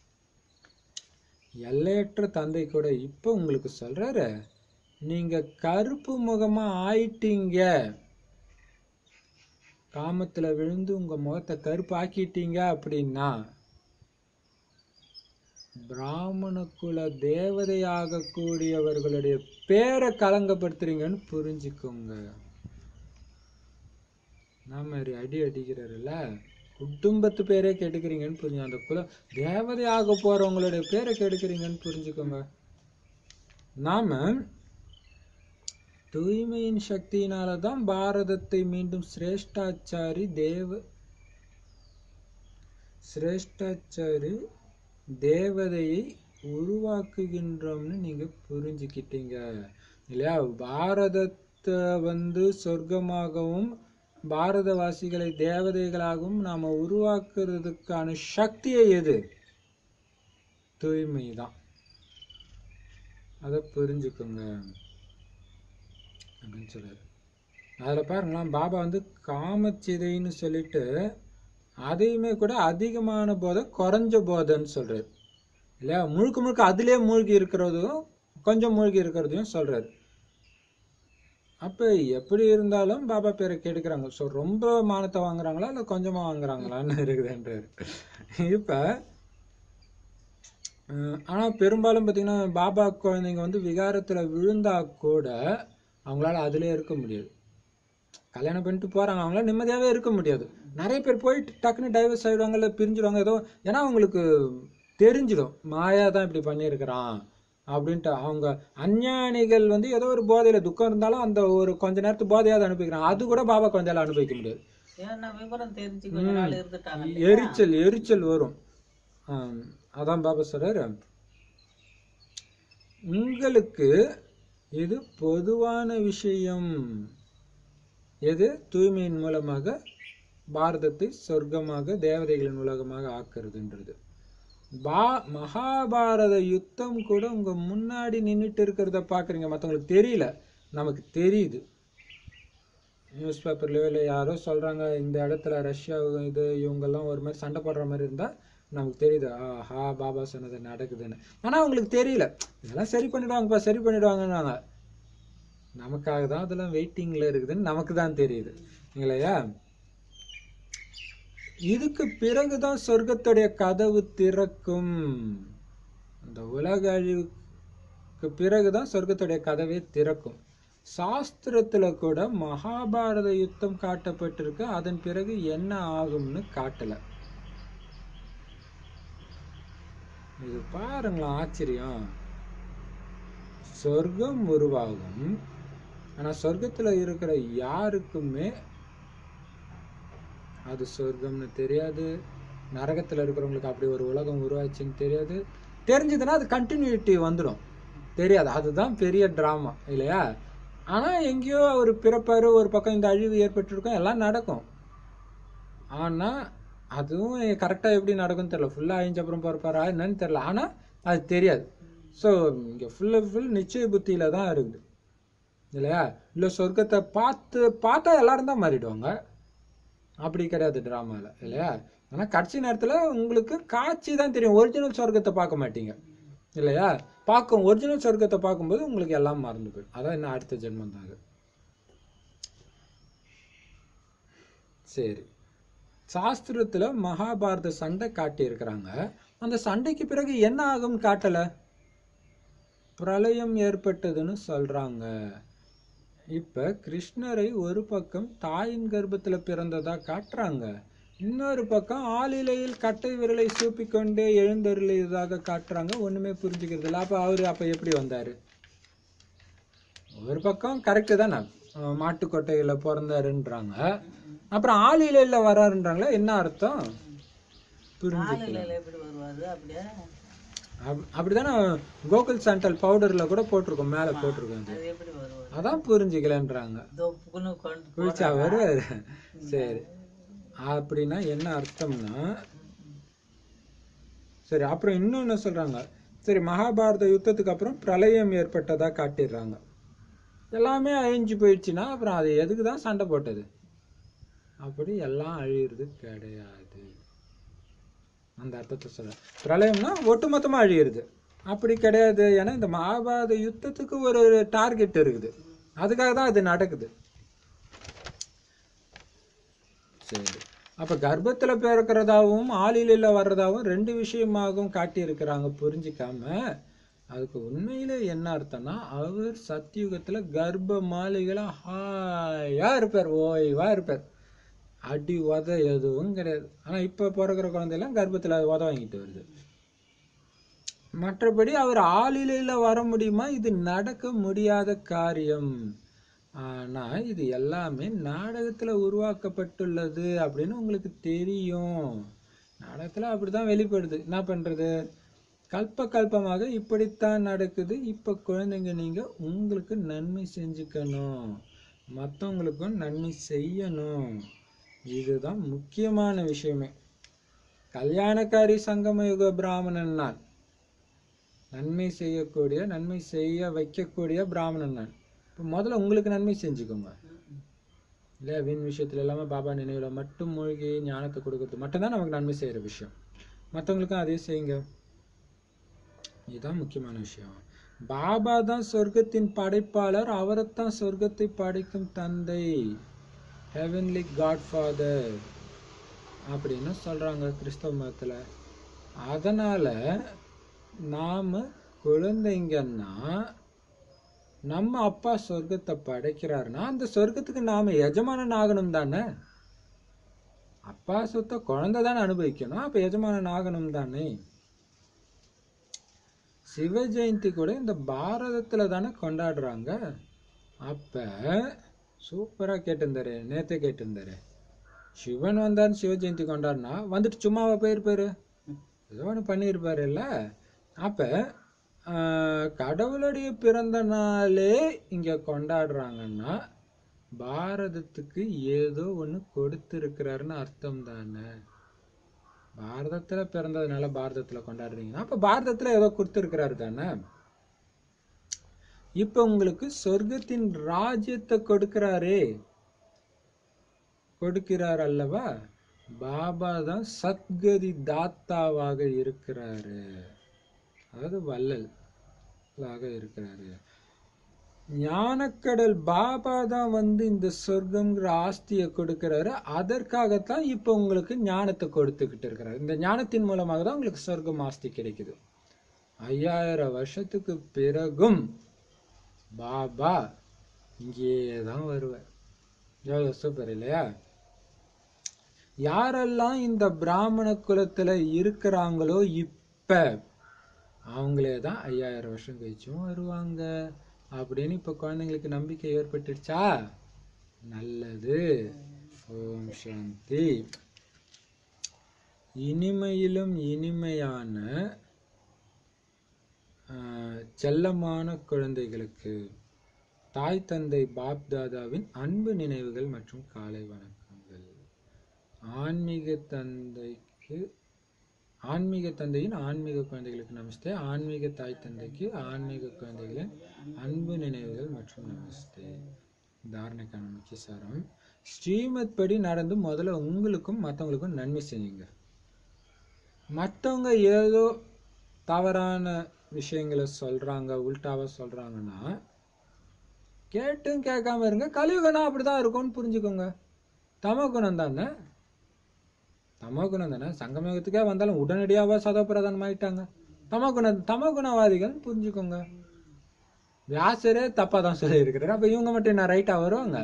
எல்லையற்ற தந்தை கூட இப்ப உங்களுக்கு சொல்றாரு, நீங்க கருப்பு முகமா ஆயிட்டீங்க, காமத்துல விழுந்து உங்க முகத்தை கருப்பு ஆக்கிட்டீங்க அப்படின்னா பிராமண குல தேவதையாக கூடியவர்களுடைய பேரை கலங்கப்படுத்துறீங்கன்னு புரிஞ்சுக்கோங்க. நான் மாதிரி அடி அடிக்கிறாருல்ல, குடும்பத்து பேரே கெடுக்கிறீங்கன்னு புரிஞ்சு, அந்த குல தேவதையாக போறவங்களுடைய பேரை கெடுக்கிறீங்கன்னு புரிஞ்சுக்கோங்க. நாம தூய்மையின் சக்தியினாலதான் பாரதத்தை மீண்டும் சிரேஷ்டாச்சாரி தேவ சிரேஷ்டாச்சாரி தேவதையை உருவாக்குகின்றோம்னு நீங்க புரிஞ்சுக்கிட்டீங்க இல்லையா? பாரதத்தை வந்து சொர்க்கமாகவும் பாரதவாசிகளை தேவதைகளாகவும் நாம உருவாக்குறதுக்கான சக்தியை எது? தூய்மை தான். அதை புரிஞ்சுக்கோங்க அப்படின்னு சொல்றாரு. அதுல பாருங்களேன், பாபா வந்து காமச்சிதைன்னு சொல்லிட்டு அதையுமே கூட அதிகமான போதை குறைஞ்ச போதைன்னு சொல்றாரு இல்லையா? முழுக்க முழுக்க அதுலயே மூழ்கி இருக்கிறதும் கொஞ்சம் மூழ்கி இருக்கிறதையும் சொல்றாரு. அப்ப எப்படி இருந்தாலும் பாபா பேரை கெடுக்கிறாங்க. ஸோ ரொம்ப மானத்தை வாங்குறாங்களா இல்லை கொஞ்சமா வாங்குறாங்களான்னு இருக்குதுன்றாரு. இப்ப ஆனா பெரும்பாலும் பார்த்தீங்கன்னா பாபா குழந்தைங்க வந்து விகாரத்துல விழுந்தா கூட அவங்களால அதுலயே இருக்க முடியாது. கல்யாணம் பண்ணிட்டு போறாங்க, அவங்களால நிம்மதியாவே இருக்க முடியாது. நிறைய பேர் போயிட்டு டக்குன்னு டைவர்ஸ் ஆயிடுவாங்க, இல்லை பிரிஞ்சிடுவாங்க ஏதோ. ஏன்னா அவங்களுக்கு தெரிஞ்சிடும் மாயா தான் இப்படி பண்ணியிருக்கிறான் அப்படின்ட்டு. அவங்க அஞ்ஞானிகள் வந்து ஏதோ ஒரு போதையில துக்கம் இருந்தாலும் அந்த ஒரு கொஞ்ச நேரத்து போதையாவது அனுப்பிக்கிறாங்க. அது கூட பாபா குழந்தையால அனுபவிக்க முடியாது. எரிச்சல் எரிச்சல் வரும். ஆஹ் அதான் பாபா சொல்றாரு, உங்களுக்கு இது பொதுவான விஷயம். எது? தூய்மையின் மூலமாக பாரதத்தை சொர்க்கமாக தேவதைகளின் உலகமாக ஆக்குறதுன்றது. பா மகாபாரத யுத்தம் கூட உங்க முன்னாடி நின்றுட்டு இருக்கிறத பாக்குறீங்க, மற்றவங்களுக்கு தெரியல, நமக்கு தெரியுது. நியூஸ் பேப்பர்லயோ இல்லை யாரோ சொல்றாங்க இந்த இடத்துல ரஷ்யா இது இவங்கெல்லாம் ஒரு மாதிரி சண்டை போடுற மாதிரி இருந்தா நமக்கு தெரியுது, ஆஹா பாபா சொன்னது நடக்குதுன்னு. ஆனா அவங்களுக்கு தெரியல, இதெல்லாம் சரி பண்ணிடுவாங்கப்பா சரி பண்ணிடுவாங்கன்னாங்க. நமக்காக தான் அதெல்லாம் வெயிட்டிங்ல இருக்குதுன்னு நமக்கு தான் தெரியுது இல்லையா? இதுக்கு பிறகுதான் சொர்க்கத்துடைய கதவு திறக்கும். அந்த உலக அழிவுக்கு பிறகுதான் சொர்க்கத்துடைய கதவே திறக்கும். சாஸ்திரத்துல கூட மகாபாரத யுத்தம் காட்டப்பட்டிருக்கு, அதன் பிறகு என்ன ஆகும்னு காட்டல. இது பாருங்களா ஆச்சரியம். சொர்க்கம் உருவாகும், ஆனா சொர்க்கத்துல இருக்கிற யாருக்குமே அது சொர்க்கம்னு தெரியாது. நரகத்துல இருக்கிறவங்களுக்கு அப்படி ஒரு உலகம் உருவாச்சுன்னு தெரியாது. தெரிஞ்சதுன்னா அது கண்டினியூட்டி வந்துடும், தெரியாது. அதுதான் பெரிய டிராமா இல்லையா? ஆனா எங்கேயோ ஒரு பிறப்பாரு, ஒரு பக்கம் இந்த அழிவு ஏற்பட்டிருக்கும், எல்லாம் நடக்கும். ஆனா அதுவும் கரெக்டா எப்படி நடக்கும்னு தெரியல. ஃபுல்லா அழிஞ்ச அப்புறம் பிறப்பாரா என்னன்னு தெரியல, ஆனா அது தெரியாது. ஸோ இங்க ஃபுல் ஃபுல் நிச்சய புத்தியில தான் இருக்குது இல்லையா? இல்லை சொர்க்கத்தை பார்த்து பார்த்தா எல்லாரும் தான் மாறிடுவாங்க, அப்படி கிடையாது டிராமால இல்லையா? ஆனா கடைசி நேரத்துல உங்களுக்கு காட்சி தான் தெரியும், ஒரிஜினல் சொர்க்கத்தை பார்க்க மாட்டீங்க இல்லையா? பார்க்கும் ஒரிஜினல் சொர்க்கத்தை பார்க்கும்போது உங்களுக்கு எல்லாம் மறந்து போயிடும். அதான் என்ன அடுத்த ஜென்மம் தான் அது. சரி, சாஸ்திரத்துல மகாபாரத சண்டை காட்டி இருக்கிறாங்க. அந்த சண்டைக்கு பிறகு என்ன ஆகும்னு காட்டல, பிரளயம் ஏற்பட்டதுன்னு சொல்றாங்க. இப்ப கிருஷ்ணரை ஒரு பக்கம் தாயின் கர்ப்பத்துல பிறந்ததா காட்டுறாங்க, இன்னொரு பக்கம் ஆளிலையில் கட்டை விரலை சூப்பிக்கொண்டே எழுந்தருளியதாக காட்டுறாங்க. ஒண்ணுமே புரிஞ்சுக்கிறது இல்லை. அப்ப அவரு அப்ப எப்படி வந்தாரு? ஒரு பக்கம் கரெக்டு தானே, மாட்டுக்கொட்டையில பிறந்தாருன்றாங்க, அப்புறம் ஆளிலையில வராருன்றாங்களா, என்ன அர்த்தம் புரிஞ்சுக்கல. அப்படிதானே கோகுல் சாண்டல் பவுடர்ல கூட போட்டிருக்கோம், மேல போட்டிருக்கோம், அதான் புரிஞ்சுக்கலன்றாங்க. குளிச்சா வருவாரு. சரி, அப்படின்னா என்ன அர்த்தம்னா, சரி அப்புறம் இன்னொன்னு சொல்றாங்க. சரி, மகாபாரத யுத்தத்துக்கு அப்புறம் பிரளயம் ஏற்பட்டதா காட்டிடுறாங்க. எல்லாமே அழிஞ்சு போயிடுச்சுன்னா அப்புறம் அது எதுக்குதான் சண்டை போட்டது? அப்படி எல்லாம் அழியிறது கிடையாது, அந்த அர்த்தத்தை சொல்ற. பிரளயம்னா ஒட்டுமொத்தமா அழியிறது அப்படி கிடையாது. ஏன்னா இந்த மகாபாரத யுத்தத்துக்கு ஒரு டார்கெட் இருக்குது, அதுக்காக தான் அது நடக்குது. சரி, அப்ப கர்ப்பத்துல பிறக்கிறதாவும் ஆளில வர்றதாவும் ரெண்டு விஷயமாகவும் காட்டி இருக்கிறாங்க புரிஞ்சிக்காம. அதுக்கு உண்மையில என்ன அர்த்தம்னா, அவர் சத்தியுகத்துல கர்ப்ப மாளிகையில ஹாயா இருப்பார், ஓய்வா இருப்பார். அடி உத எதுவும் கிடையாது. ஆனா இப்ப பிறக்கிற குழந்தையெல்லாம் கர்ப்பத்துல உத வாங்கிட்டு வருது. மற்றபடி அவர் ஆளிலையில வர முடியுமா? இது நடக்க முடியாத காரியம். ஆனா இது எல்லாமே நாடகத்துல உருவாக்கப்பட்டுள்ளது அப்படின்னு உங்களுக்கு தெரியும். நாடகத்துல அப்படிதான் வெளிப்படுது. என்ன பண்றது? கல்ப கல்பமாக இப்படித்தான் நடக்குது. இப்ப குழந்தைங்க நீங்க உங்களுக்கு நன்மை செஞ்சுக்கணும், மற்றவங்களுக்கும் நன்மை செய்யணும். இதுதான் முக்கியமான விஷயமே. கல்யாணக்காரி சங்கமயுக பிராமணன் நான், நன்மை செய்யக்கூடிய நன்மை செய்ய வைக்கக்கூடிய பிராமணன் நான். இப்போ முதல்ல உங்களுக்கு நன்மை செஞ்சுக்கோங்க இல்லையா? வீண் விஷயத்துல எல்லாமே பாபா நினைவுல மட்டும் மூழ்கி ஞானத்தை கொடுக்கறது மட்டும்தான் நமக்கு நன்மை செய்யற விஷயம். மற்றவங்களுக்கும் அதே செய்யுங்க. இதுதான் முக்கியமான விஷயம். பாபா தான் சொர்க்கத்தின் படைப்பாளர், அவரைத்தான் சொர்க்கத்தை படைக்கும் தந்தை, ஹெவன்லி காட்ஃபாதர் அப்படின்னு சொல்றாங்க கிறிஸ்தவ மதத்துல. அதனால நாம குழந்தைங்கன்னா, நம்ம அப்பா சொர்க்கத்தை படைக்கிறாருன்னா அந்த சொர்க்கத்துக்கு நாம எஜமானன் ஆகணும் தானே. அப்பா சொத்தை குழந்தை தானே அனுபவிக்கணும், அப்ப எஜமானன் ஆகணும் தானே. சிவ ஜெயந்தி கூட இந்த பாரதத்துல தானே கொண்டாடுறாங்க. அப்ப சூப்பரா கேட்டிருந்தாரு, நேத்தே கேட்டிருந்தாரு. சிவன் வந்தாரு சிவ ஜெயந்தி கொண்டாடினா வந்துட்டு சும்மாவா போயிருப்பாரு? ஏதோ ஒன்று பண்ணியிருப்பாரு இல்ல. அப்ப கடவுளுடைய பிறந்த நாளே இங்க கொண்டாடுறாங்கன்னா பாரதத்துக்கு ஏதோ ஒண்ணு கொடுத்திருக்கிறாருன்னு அர்த்தம் தானே. பாரதத்துல பிறந்ததுனால பாரதத்துல கொண்டாடுறீங்கன்னா அப்ப பாரதத்துல ஏதோ கொடுத்திருக்கிறாரு தானே. இப்ப உங்களுக்கு சொர்க்கத்தின் ராஜ்யத்தை கொடுக்கிறாரே, கொடுக்கிறார் அல்லவா. பாபா தான் சத்கதி தாத்தாவாக இருக்கிறாரு, அதாவது வள்ளல் இருக்கிறாரு. ஞானக்கடல் பாபா தான் வந்து இந்த சொர்க்கம்ங்கிற ஆஸ்தியை கொடுக்கிறாரு. அதற்காகத்தான் இப்ப உங்களுக்கு ஞானத்தை கொடுத்துக்கிட்டு இருக்கிறாரு. இந்த ஞானத்தின் மூலமாக தான் உங்களுக்கு சொர்க்கம் ஆஸ்தி கிடைக்குது. ஐயாயிரம் வருஷத்துக்கு பிறகும் பாபா இங்கேதான் வருவார். எவ்வளவு சூப்பர் இல்லையா? யாரெல்லாம் இந்த பிராமண குலத்துல இருக்கிறாங்களோ இப்ப அவங்களே தான் ஐயாயிரம் வருஷம் கழிச்சும் வருவாங்க அப்படின்னு இப்ப குழந்தைங்களுக்கு நம்பிக்கை ஏற்பட்டுடுச்சா? நல்லது. ஓம் சாந்தி. இனிமையிலும் இனிமையான செல்லமான குழந்தைகளுக்கு தாய் தந்தை பாப் தாதாவின் அன்பு நினைவுகள் மற்றும் காலை வணக்கங்கள். ஆன்மீக தந்தைக்கு ஆன்மீக தந்தையின் ஆன்மீக குழந்தைகளுக்கு நமஸ்தே. ஆன்மீக தாய் தந்தைக்கு ஆன்மீக குழந்தைகளின் அன்பு நினைவுகள் மற்றும் நமஸ்தே. தாரணைக்கான முக்கிய சாரம்: ஸ்ரீமத் படி நடந்து முதல்ல உங்களுக்கும் மற்றவங்களுக்கும் நன்மை செய்யுங்க. மற்றவங்க ஏதோ தவறான விஷயங்களை சொல்றாங்க, உல்டாவா சொல்றாங்கன்னா கேட்டும் கேட்காம இருங்க. கலியுகனா அப்படிதான் இருக்கும்னு புரிஞ்சுக்கோங்க. தமோ குணம் தானே, தமோ குணம் தானே. சங்கமயுகத்துக்கே வந்தாலும் உடனடியாக சதப்பிரதானம் ஆயிட்டாங்க. தமோ குண தமோ குணவாதிகள் புரிஞ்சுக்கோங்க. வியாசரே தப்பா தான் சொல்லி இருக்கிறாரு, அப்ப இவங்க மட்டும் என்ன ரைட்டா வருவாங்க?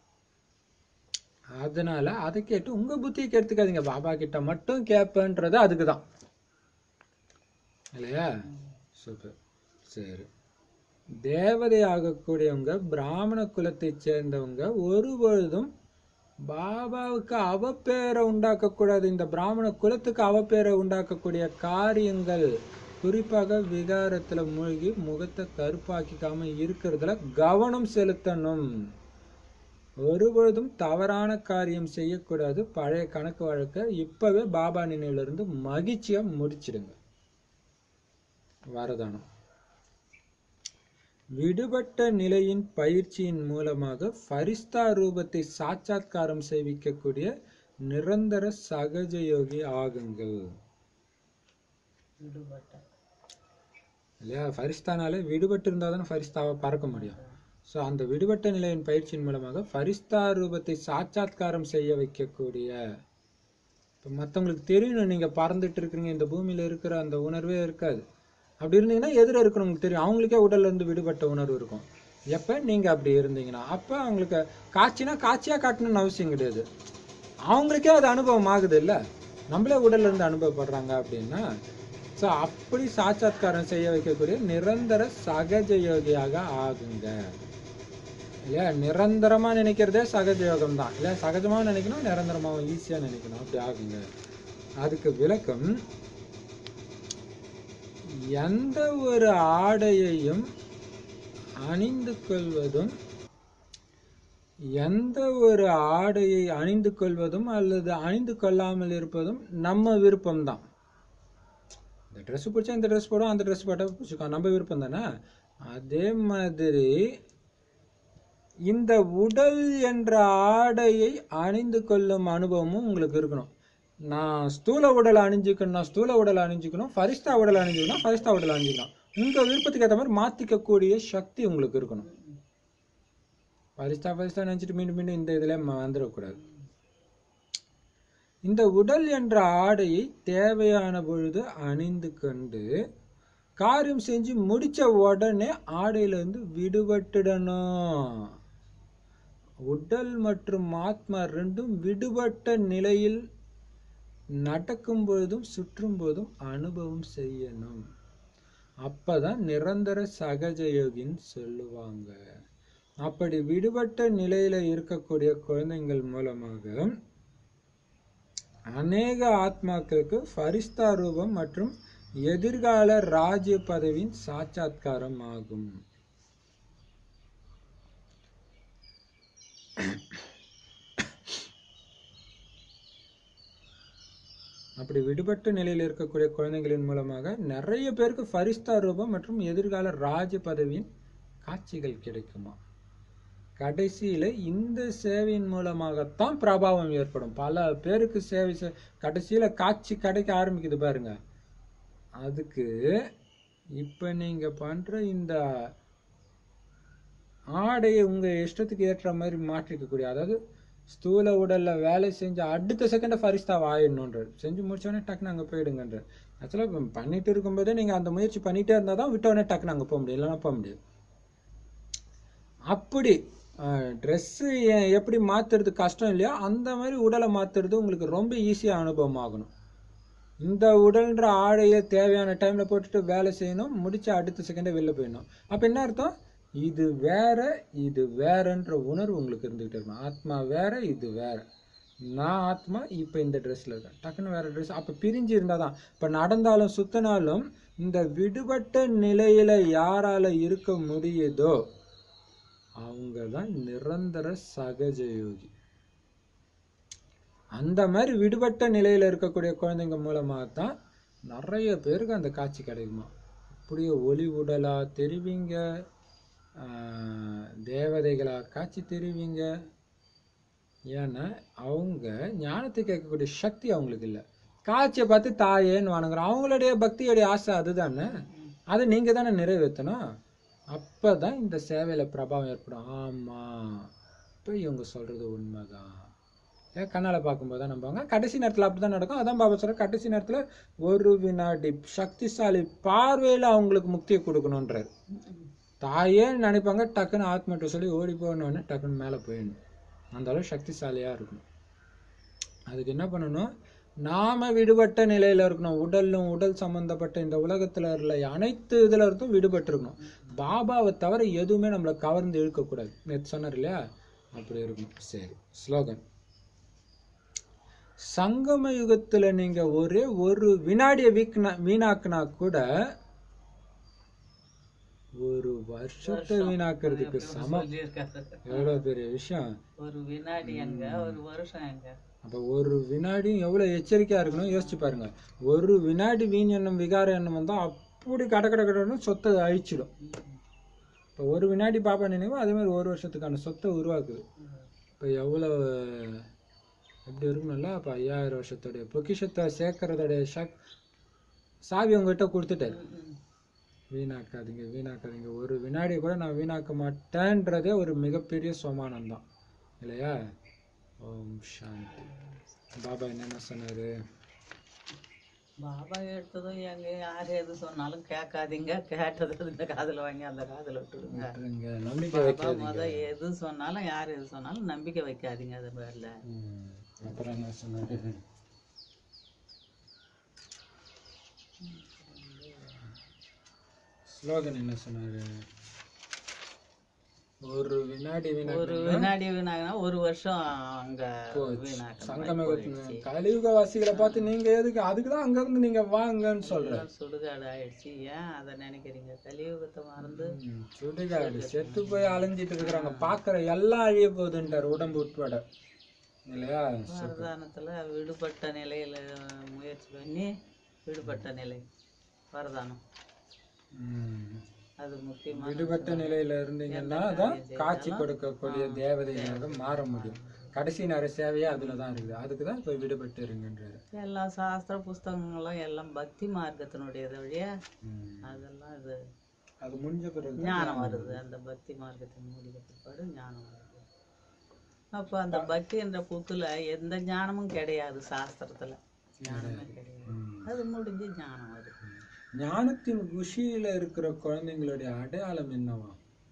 அதனால அதை கேட்டு உங்க புத்தியை கெடுத்துக்காதீங்க. பாபா கிட்ட மட்டும் கேட்பேன்றது அதுக்குதான் இல்லையா? சூப்பர். சரி, தேவதை ஆகக்கூடியவங்க பிராமண குலத்தை சேர்ந்தவங்க ஒருபொழுதும் பாபாவுக்கு அவப்பேரை உண்டாக்க கூடாது. இந்த பிராமண குலத்துக்கு அவப்பேரை உண்டாக்கக்கூடிய காரியங்கள், குறிப்பாக விகாரத்துல மூழ்கி முகத்தை கருப்பாக்கிக்காம இருக்கிறதுல கவனம் செலுத்தணும். ஒருபொழுதும் தவறான காரியம் செய்யக்கூடாது. பழைய கணக்கு வழக்க இப்பவே பாபா நினைவுல இருந்து மகிழ்ச்சியா முடிச்சிடுங்க. வரதானம்: விடுபட்ட நிலையின் பயிற்சியின் மூலமாக ஃபரிஸ்தா ரூபத்தை சாட்சாத்காரம் செய்விக்கக்கூடிய நிரந்தர சகஜ யோகி ஆகுங்கள். இல்லையா? ஃபரிஸ்தானாலே விடுபட்டு இருந்தால் தானே ஃபரிஸ்தாவை பறக்க முடியும். ஸோ அந்த விடுபட்ட நிலையின் பயிற்சியின் மூலமாக ஃபரிஸ்தா ரூபத்தை சாட்சாத்காரம் செய்ய வைக்கக்கூடிய இப்போ மற்றவங்களுக்கு தெரியணும் நீங்கள் பறந்துட்டு இருக்கிறீங்க, இந்த பூமியில் இருக்கிற அந்த உணர்வே இருக்காது. அப்படி இருந்தீங்கன்னா எதிர இருக்கிறவங்களுக்கு தெரியும், அவங்களுக்கே உடல்ல இருந்து விடுபட்ட உணர்வு இருக்கும். எப்போ நீங்கள் அப்படி இருந்தீங்கன்னா அப்போ அவங்களுக்கு காட்சினா காட்சியாக காட்டணும்னு அவசியம் கிடையாது, அவங்களுக்கே அது அனுபவம் ஆகுது இல்லை, நம்மளே உடல்ல இருந்து அனுபவப்படுறாங்க அப்படின்னா. ஸோ அப்படி சாட்சாத்காரம் செய்ய வைக்கக்கூடிய நிரந்தர சகஜ யோகியாக ஆகுங்க இல்லையா. நிரந்தரமாக நினைக்கிறதே சகஜ யோகம் தான் இல்லையா. சகஜமாக நினைக்கணும், நிரந்தரமாக ஈஸியாக நினைக்கணும், அப்படி ஆகுங்க. அதுக்கு விளக்கம், எந்த ஒரு ஆடையையும் அணிந்து கொள்வதும் எந்த ஒரு ஆடையை அணிந்து கொள்வதும் அல்லது அணிந்து கொள்ளாமல் இருப்பதும் நம்ம விருப்பம்தான். இந்த ட்ரெஸ் பிடிச்சா இந்த ட்ரெஸ் போடும், அந்த ட்ரெஸ் போட்டால் பிடிச்சிக்கோ, நம்ம விருப்பம் தானே. அதே மாதிரி இந்த உடல் என்ற ஆடையை அணிந்து கொள்ளும் அனுபவமும் உங்களுக்கு இருக்கணும். நான் ஸ்தூல உடலை அணிஞ்சிக்கணும் ஸ்தூல உடலை அணிஞ்சிக்கணும் ஃபரிஸ்தா உடலை அணிஞ்சிக்கணும் ஃபரிஸ்தா உடலை அணிஞ்சிக்கணும். உங்கள் விருப்பத்துக்கு ஏற்ற மாதிரி மாற்றிக்கக்கூடிய சக்தி உங்களுக்கு இருக்கணும். ஃபரிஸ்தா ஃபரிஸ்தா நினச்சிட்டு மீண்டும் மீண்டும் இந்த இதில் வந்துடக்கூடாது. இந்த உடல் என்ற ஆடையை தேவையான பொழுது அணிந்து கொண்டு காரியம் செஞ்சு முடிச்ச உடனே ஆடையிலிருந்து விடுபட்டுடணும். உடல் மற்றும் ஆத்மா ரெண்டும் விடுபட்ட நிலையில் நடக்கும் பொழுதும் சுற்றும் போதும் அனுபவம் செய்யணும். அப்பதான் நிரந்தர சகஜ யோகின்னு சொல்லுவாங்க. அப்படி விடுபட்ட நிலையில இருக்கக்கூடிய குழந்தைகள் மூலமாக அநேக ஆத்மாக்களுக்கு ஃபரிஸ்தா ரூபம் மற்றும் எதிர்கால ராஜ்ய பதவியின் சாட்சாத்காரம் ஆகும். அப்படி விடுபட்ட நிலையில் இருக்கக்கூடிய குழந்தைகளின் மூலமாக நிறைய பேருக்கு ஃபரிஸ்தா ரூபம் மற்றும் எதிர்கால ராஜ பதவியின் காட்சிகள் கிடைக்குமா. கடைசியில இந்த சேவையின் மூலமாகத்தான் பிரபாவம் ஏற்படும். பல பேருக்கு சேவை கடைசியில காட்சி கிடைக்க ஆரம்பிக்குது பாருங்க. அதுக்கு இப்ப நீங்க பண்ற இந்த ஆடையை உங்க இஷ்டத்துக்கு ஏற்ற மாதிரி மாற்றிக்கக்கூடிய, அதாவது ஸ்தூல உடல்ல வேலை செஞ்சு அடுத்த செகண்ட ஃபரிஸ்தாவை ஆயிடணுன்றார். செஞ்சு முடிச்சோடனே டக்குன்னு அங்கே போயிடுங்கன்றார். ஆக்சுவலாக பண்ணிட்டு இருக்கும்போதே நீங்கள் அந்த முயற்சி பண்ணிட்டே இருந்தால் தான் விட்டோடனே டக்குன்னு அங்கே போக முடியும், இல்லைன்னா போக முடியாது. அப்படி ட்ரெஸ்ஸு எப்படி மாற்றுறது கஷ்டம் இல்லையோ அந்த மாதிரி உடலை மாற்றுறது உங்களுக்கு ரொம்ப ஈஸியாக அனுபவம் ஆகணும். இந்த உடல்ன்ற ஆடையை தேவையான டைமில் போட்டுட்டு வேலை செய்யணும், முடிச்ச அடுத்த செகண்டே வெளில போயிடணும். அப்போ என்ன அர்த்தம், இது வேற இது வேறன்ற உணர்வு உங்களுக்கு இருந்துகிட்டே இருக்கணும். ஆத்மா வேற இது வேற, நான் ஆத்மா இப்போ இந்த ட்ரெஸ்ல இருக்கேன், டக்குன்னு வேற ட்ரெஸ். அப்போ பிரிஞ்சு இருந்தால் தான். இப்போ நடந்தாலும் சுத்தினாலும் இந்த விடுபட்ட நிலையில யாரால இருக்க முடியுதோ அவங்க தான் நிரந்தர சகஜ யோகி. அந்த மாதிரி விடுபட்ட நிலையில இருக்கக்கூடிய குழந்தைங்க மூலமாக தான் நிறைய பேருக்கு அந்த காட்சி கிடைக்குமா. அப்படியே ஒளி உடலா தெரிவிங்க, தேவதைகளா காட்சி தெரிவிங்க. ஏன்னா அவங்க ஞானத்தை கேட்கக்கூடிய சக்தி அவங்களுக்கு இல்லை. காட்சியை பார்த்து தாயேன்னு வணங்குறோம். அவங்களுடைய பக்தியுடைய ஆசை அதுதானே, அதை நீங்க தானே நிறைவேற்றணும். அப்பதான் இந்த சேவையில பிரபாவம் ஏற்படும். ஆமா, இப்போ இவங்க சொல்றது உண்மைதான். ஏன் கண்ணால பார்க்கும்போது தான் நம்புவாங்க. கடைசி நேரத்தில் அப்படிதான் நடக்கும். அதான் பாபா சொல்ற, கடைசி நேரத்தில் ஒரு வினாடி சக்திசாலி பார்வையில் அவங்களுக்கு முக்தியை கொடுக்கணுன்றார். தாயேன்னு நினைப்பாங்க, டக்குன்னு ஆத்மாட்ட சொல்லி ஓடி போகணுன்னு டக்குன்னு மேலே போயிடணும். அந்த அளவு சக்திசாலியாக இருக்கணும். அதுக்கு என்ன பண்ணணும், நாம விடுபட்ட நிலையில இருக்கணும். உடலும் உடல் சம்பந்தப்பட்ட இந்த உலகத்துல உள்ள அனைத்து இதுல இருந்தும் விடுபட்டு இருக்கணும். பாபாவை தவிர எதுவுமே நம்மளை கவர்ந்து இழுக்கக்கூடாது. நேற்று சொன்னார் இல்லையா, அப்படி இருக்கணும். சரி, ஸ்லோகன். சங்கம யுகத்துல நீங்க ஒரே ஒரு வினாடியை வீக்கினா வீணாக்குனா கூட ஒரு வருஷத்தை வீணாக்குறதுக்கு சமம். எவ்வளவு பெரிய விஷயம். ஒரு வினாடி எங்க, ஒரு வருஷம் எங்க. அப்ப ஒரு வினாடியும் எவ்வளவு எச்சரிக்கையா இருக்கணும் யோசிச்சு பாருங்க. ஒரு வினாடி வீண் எண்ணம் விகார எண்ணம் வந்தா அப்படி கட கட கடன்னு சொத்தை அழிச்சிடும். இப்ப ஒரு வினாடி பாப்பா நினைவு அதே மாதிரி ஒரு வருஷத்துக்கான சொத்தை உருவாக்குது. இப்ப எவ்வளவு எப்படி இருக்கணும்ல. அப்ப ஐயாயிரம் வருஷத்துடைய பொக்கிஷத்தை சேர்க்கறதுடைய சக் சாவி உங்ககிட்ட கொடுத்துட்டாரு. வீணாக்காதீங்க வீணாக்காதீங்க ஒரு வினாடியை கூட நான் வீணாக்க மாட்டேன்றதே ஒரு மிகப்பெரிய சோமானம் தான் இல்லையா. ஓம் சாந்தி. பாபா என்னென்ன சொன்னாரு? பாபா எடுத்ததும் எங்க யார் எது சொன்னாலும் கேட்காதீங்க, கேட்டது இந்த காதுல வாங்கி அந்த காதுல விட்டுடுங்க. விட்டுருங்க, நம்பிக்கை பாபா வைக்காதீங்க. முத எது சொன்னாலும் யார் எது சொன்னாலும் நம்பிக்கை வைக்காதீங்க அது பேர்ல. ம். அப்புறம் என்ன சொன்னாரு? ஸ்லோகன் என்ன சொன்னாரு? ஒரு வினாடி ஒரு வீணாக்கணும் வினாடி வீணாகினா ஒரு வருஷம் அங்க போச்சு. வீணாக்கணும் சங்கம கலியுக வாசிகளை பார்த்து நீங்க எதுக்கு, அதுக்குதான் அங்க இருந்து நீங்க வாங்கன்னு சொல்றேன். சுடுகாடு ஆயிடுச்சு. ஏன் அதை நினைக்கிறீங்க? கலியுகத்தை மறந்து ம், சுடுகாடு செத்து போய் அலைஞ்சிட்டு இருக்கிறாங்க, பாக்குற எல்லாம் அழிய போகுதுன்றார், உடம்பு உட்பட, இல்லையா? வரதானத்துல விடுபட்ட நிலையில முயற்சி பண்ணி விடுபட்ட நிலை வரதானம், ம். அது முக்கியமான விடுபட்ட நிலையில இருந்தீங்கன்னா தான் காட்சி கொடுக்கக்கூடிய தேவதையாக மாற முடியும். கடைசி நேர சேவையே அதுலதான் இருக்குது. அதுக்குதான் இப்ப விடுபட்டு இருங்கன்றாரு. எல்லா சாஸ்திர புஸ்தகங்களும் எல்லாம் பக்தி மார்க்கத்தினுடையது வழியா ம். அதெல்லாம் இது அது முடிஞ்ச பிறகு ஞானம் வருது. அந்த பக்தி மார்க்கத்தை மூடிய பிற்பாடு ஞானம் வருது. அப்போ அந்த பக்தி என்ற புக்குல எந்த ஞானமும் கிடையாது, சாஸ்திரத்துல ஞானமே கிடையாது. அது முடிஞ்சு ஞானம் வருது. ஞானத்தின் குஷியில இருக்கிற குழந்தைங்களுடைய அடையாளம் என்னவா?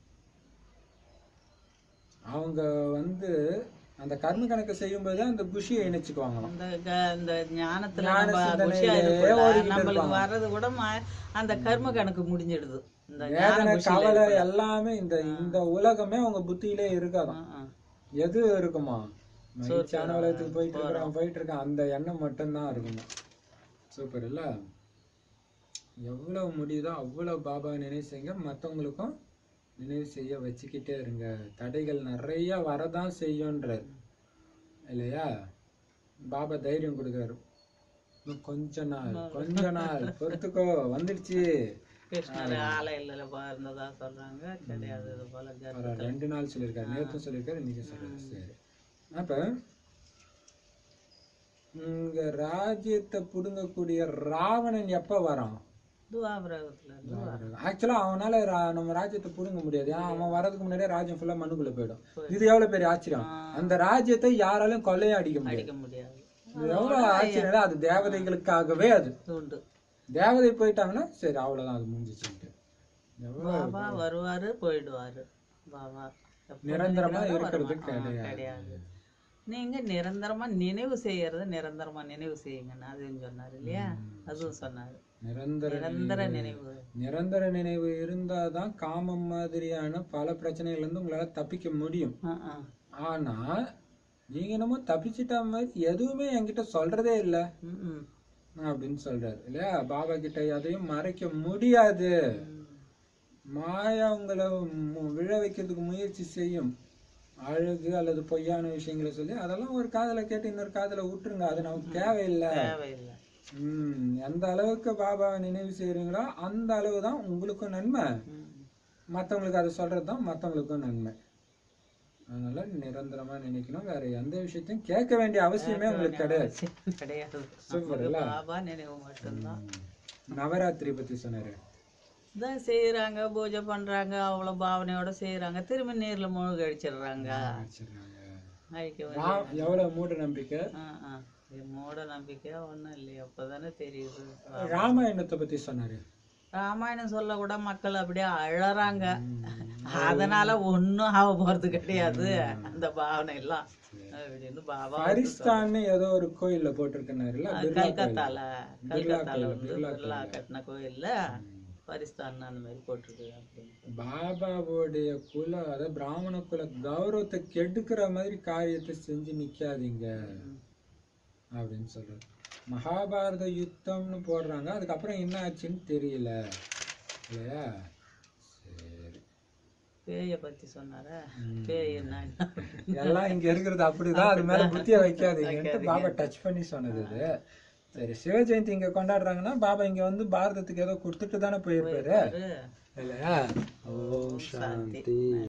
அவங்க வந்து அந்த கர்ம கணக்கு செய்யும்போது அந்த குஷியை இணைச்சுக்குவாங்களாம். அந்த க- அந்த ஞானத்துல ஞான நம்ம சிந்தனையிலே குஷியா இருக்கக்குள்ள ஓடிக்கிட்டு நம்மளுக்கு இருப்பாங்க. வர்றது கூட ம- அந்த கர்ம கணக்கு முடிஞ்சிடுது. இந்த ஞான வேதனை, குஷியில கவலை இருக்கக்குள்ள. எல்லாமே இந்த இந்த உலகமே அவங்க புத்தியிலே இருக்காதாம். ஆ, ஆ. எது இருக்குமா? மகிழ்ச்சியான உலகத்துக்கு போயிட்டு இருக்கிறான் போயிட்டு இருக்கான், அந்த எண்ணம் மட்டும்தான் இருக்குமா? சூப்பர் இல்ல? எவ்வளவு முடியுதோ அவ்வளவு பாபா நினைவு செய்யுங்க, மற்றவங்களுக்கும் நினைவு செய்ய வச்சுக்கிட்டே இருங்க. தடைகள் நிறைய வரதான் செய்யுன்றார் இல்லையா? பாபா தைரியம் கொடுக்குறாரு, இன்னும் கொஞ்ச நாள் கொஞ்ச நாள் பொறுத்துக்கோ, வந்துடுச்சு. கிருஷ்ணர் ஆலையில இருந்ததா சொல்றாங்க, கிடையாது. இது போல ஒரு கர்ப்பத்துல ரெண்டு நாள் சொல்லியிருக்காரு, நேற்றும் சொல்லியிருக்காரு, இன்னைக்கு சொல்றாரு. சரி, அப்ப இங்க ராஜ்யத்தை புடுங்கக்கூடிய ராவணன் எப்ப வரான்? துவாபரகத்துல இருந்து ஆக்சுவலா அவனால ரா- நம்ம ராஜ்யத்தை புடுங்க முடியாது. ஏன்னா அவன் வரதுக்கு முன்னாடியே ராஜ்யம் ஃபுல்லா மண்ணுக்குள்ள போயிடும். இது எவ்வளவு பெரிய ஆச்சரியம்! அந்த ராஜ்யத்தை யாராலும் கொள்ளையும் அடிக்க முடியாது. அடிக்க முடியாது. இது எவ்வளவு ஆச்சரியம் இல்ல? அது தேவதைகளுக்காகவே, அது உண்டு. தேவதை போயிட்டாங்கன்னா சரி அவ்வளவுதான், அது முடிஞ்சிச்சுட்டு. எவ்வளவு பாபா வருவாரு போயிடுவாரு. பாபா எப்ப நிரந்தரமா நினைக்கிறாரோ இருக்கிறது வருவார். ஆ, கிடையாது. கிடையாது. நீங்க நிரந்தரமா நினைவு செய்யறத நிரந்தரமா நினைவு செய்யுங்கன்னு அதுவும் சொன்னாரு இல்லையா? அதுவும் சொன்னாரு. நிரந்தர நிரந்தர நினைவு. நிரந்தர நினைவு இருந்தாதான் காமம் மாதிரியான பல பிரச்சனைகள்ல இருந்து உங்களால தப்பிக்க முடியும். ஆ, ஆ. ஆனா நீங்க என்னமோ தப்பிச்சிட்ட மாதிரி எதுவுமே என்கிட்ட சொல்றதே இல்லை ம், ம். அப்படின்னு சொல்றாரு இல்லையா? பாபா கிட்ட எதையும் மறைக்க முடியாது. மாயா உங்களை மு- விழ வைக்கிறதுக்கு முயற்சி செய்யும், அழகு அல்லது பொய்யான விஷயங்களை சொல்லி அதெல்லாம் ஒரு காதுல கேட்டு இன்னொரு காதுல விட்டுருங்க, அது நமக்கு தேவையில்லை. தேவையில்லை. உம் எந்த அளவுக்கு பாபாவை நினைவு செய்யறீங்களோ அந்த அளவு தான் உங்களுக்கும் நன்மை, ம். மற்றவங்களுக்கு அதை சொல்றதுதான் மற்றவங்களுக்கும் நன்மை. அதனால நிரந்தரமா நினைக்கணும், வேற எந்த விஷயத்தையும் கேட்க வேண்டிய அவசியமே உங்களுக்கு கிடையாது. கிடையாது. சூப்பர் நமக்கு இல்ல? பாபா நினைவு மட்டும்தான். நவராத்திரி பத்தி சொன்னாரு. இதான் செய்யறாங்க, பூஜை பண்றாங்க, அவ்வளவு பாவனையோட செய்யறாங்க, திரும்பி நீர்ல மூழ்கி அடிச்சிடுறாங்க. வச்சிருக்காங்க. அழிக்க வேண்டிய- ரா- எவ்வளவு மூட நம்பிக்கை. ஆ, ஆ. இது மூட நம்பிக்கையா ஒண்ணும் இல்லையா? அப்பதானே தெரியுது. ராமாயணத்தை பத்தி சொன்னாரு. ராமாயணம் சொல்ல கூட மக்கள் அப்படியே அழறாங்க. அதனால ஒண்ணும் ஆக போறது கிடையாது அந்த பாவனை எல்லாம் அப்படின்னு பாபா பாரிஸ்தான்னு ஏதோ ஒரு கோயில்ல போட்டிருக்கனாருல, பிர்லா கோயில். கல்கத்தால கல்கத்தால கோயில், வந்து பிர்லா பிர்லா கோயில். கட்டின கோயில்ல பரிஸ்தான் அந்த மாதிரி போட்டிருக்கு அப்படின்னு. பாபாவுடைய குல, அதாவது பிராமண குல கௌரவத்தை கெடுக்கிற மாதிரி காரியத்தை செஞ்சு நிக்காதீங்க அப்படின்னு சொல்றாரு. மகாபாரத யுத்தம்னு போடுறாங்க, அதுக்கப்புறம் என்ன ஆச்சுன்னு தெரியல இல்லையா? சரி, பேய பத்தி சொன்னார. பேய் என்ன? எல்லாம் இங்க இருக்கிறது அப்படிதான், அது மேல புத்திய வைக்காதீங்கன்ட்டு பாபா டச் பண்ணி சொன்னது இது. சரி, சிவ ஜெயந்தி இங்க கொண்டாடுறாங்கன்னா பாபா இங்க வந்து பாரதத்துக்கு ஏதோ கொடுத்துட்டு தானே போயிருப்பாரு இல்லையா? ஓம் சாந்தி.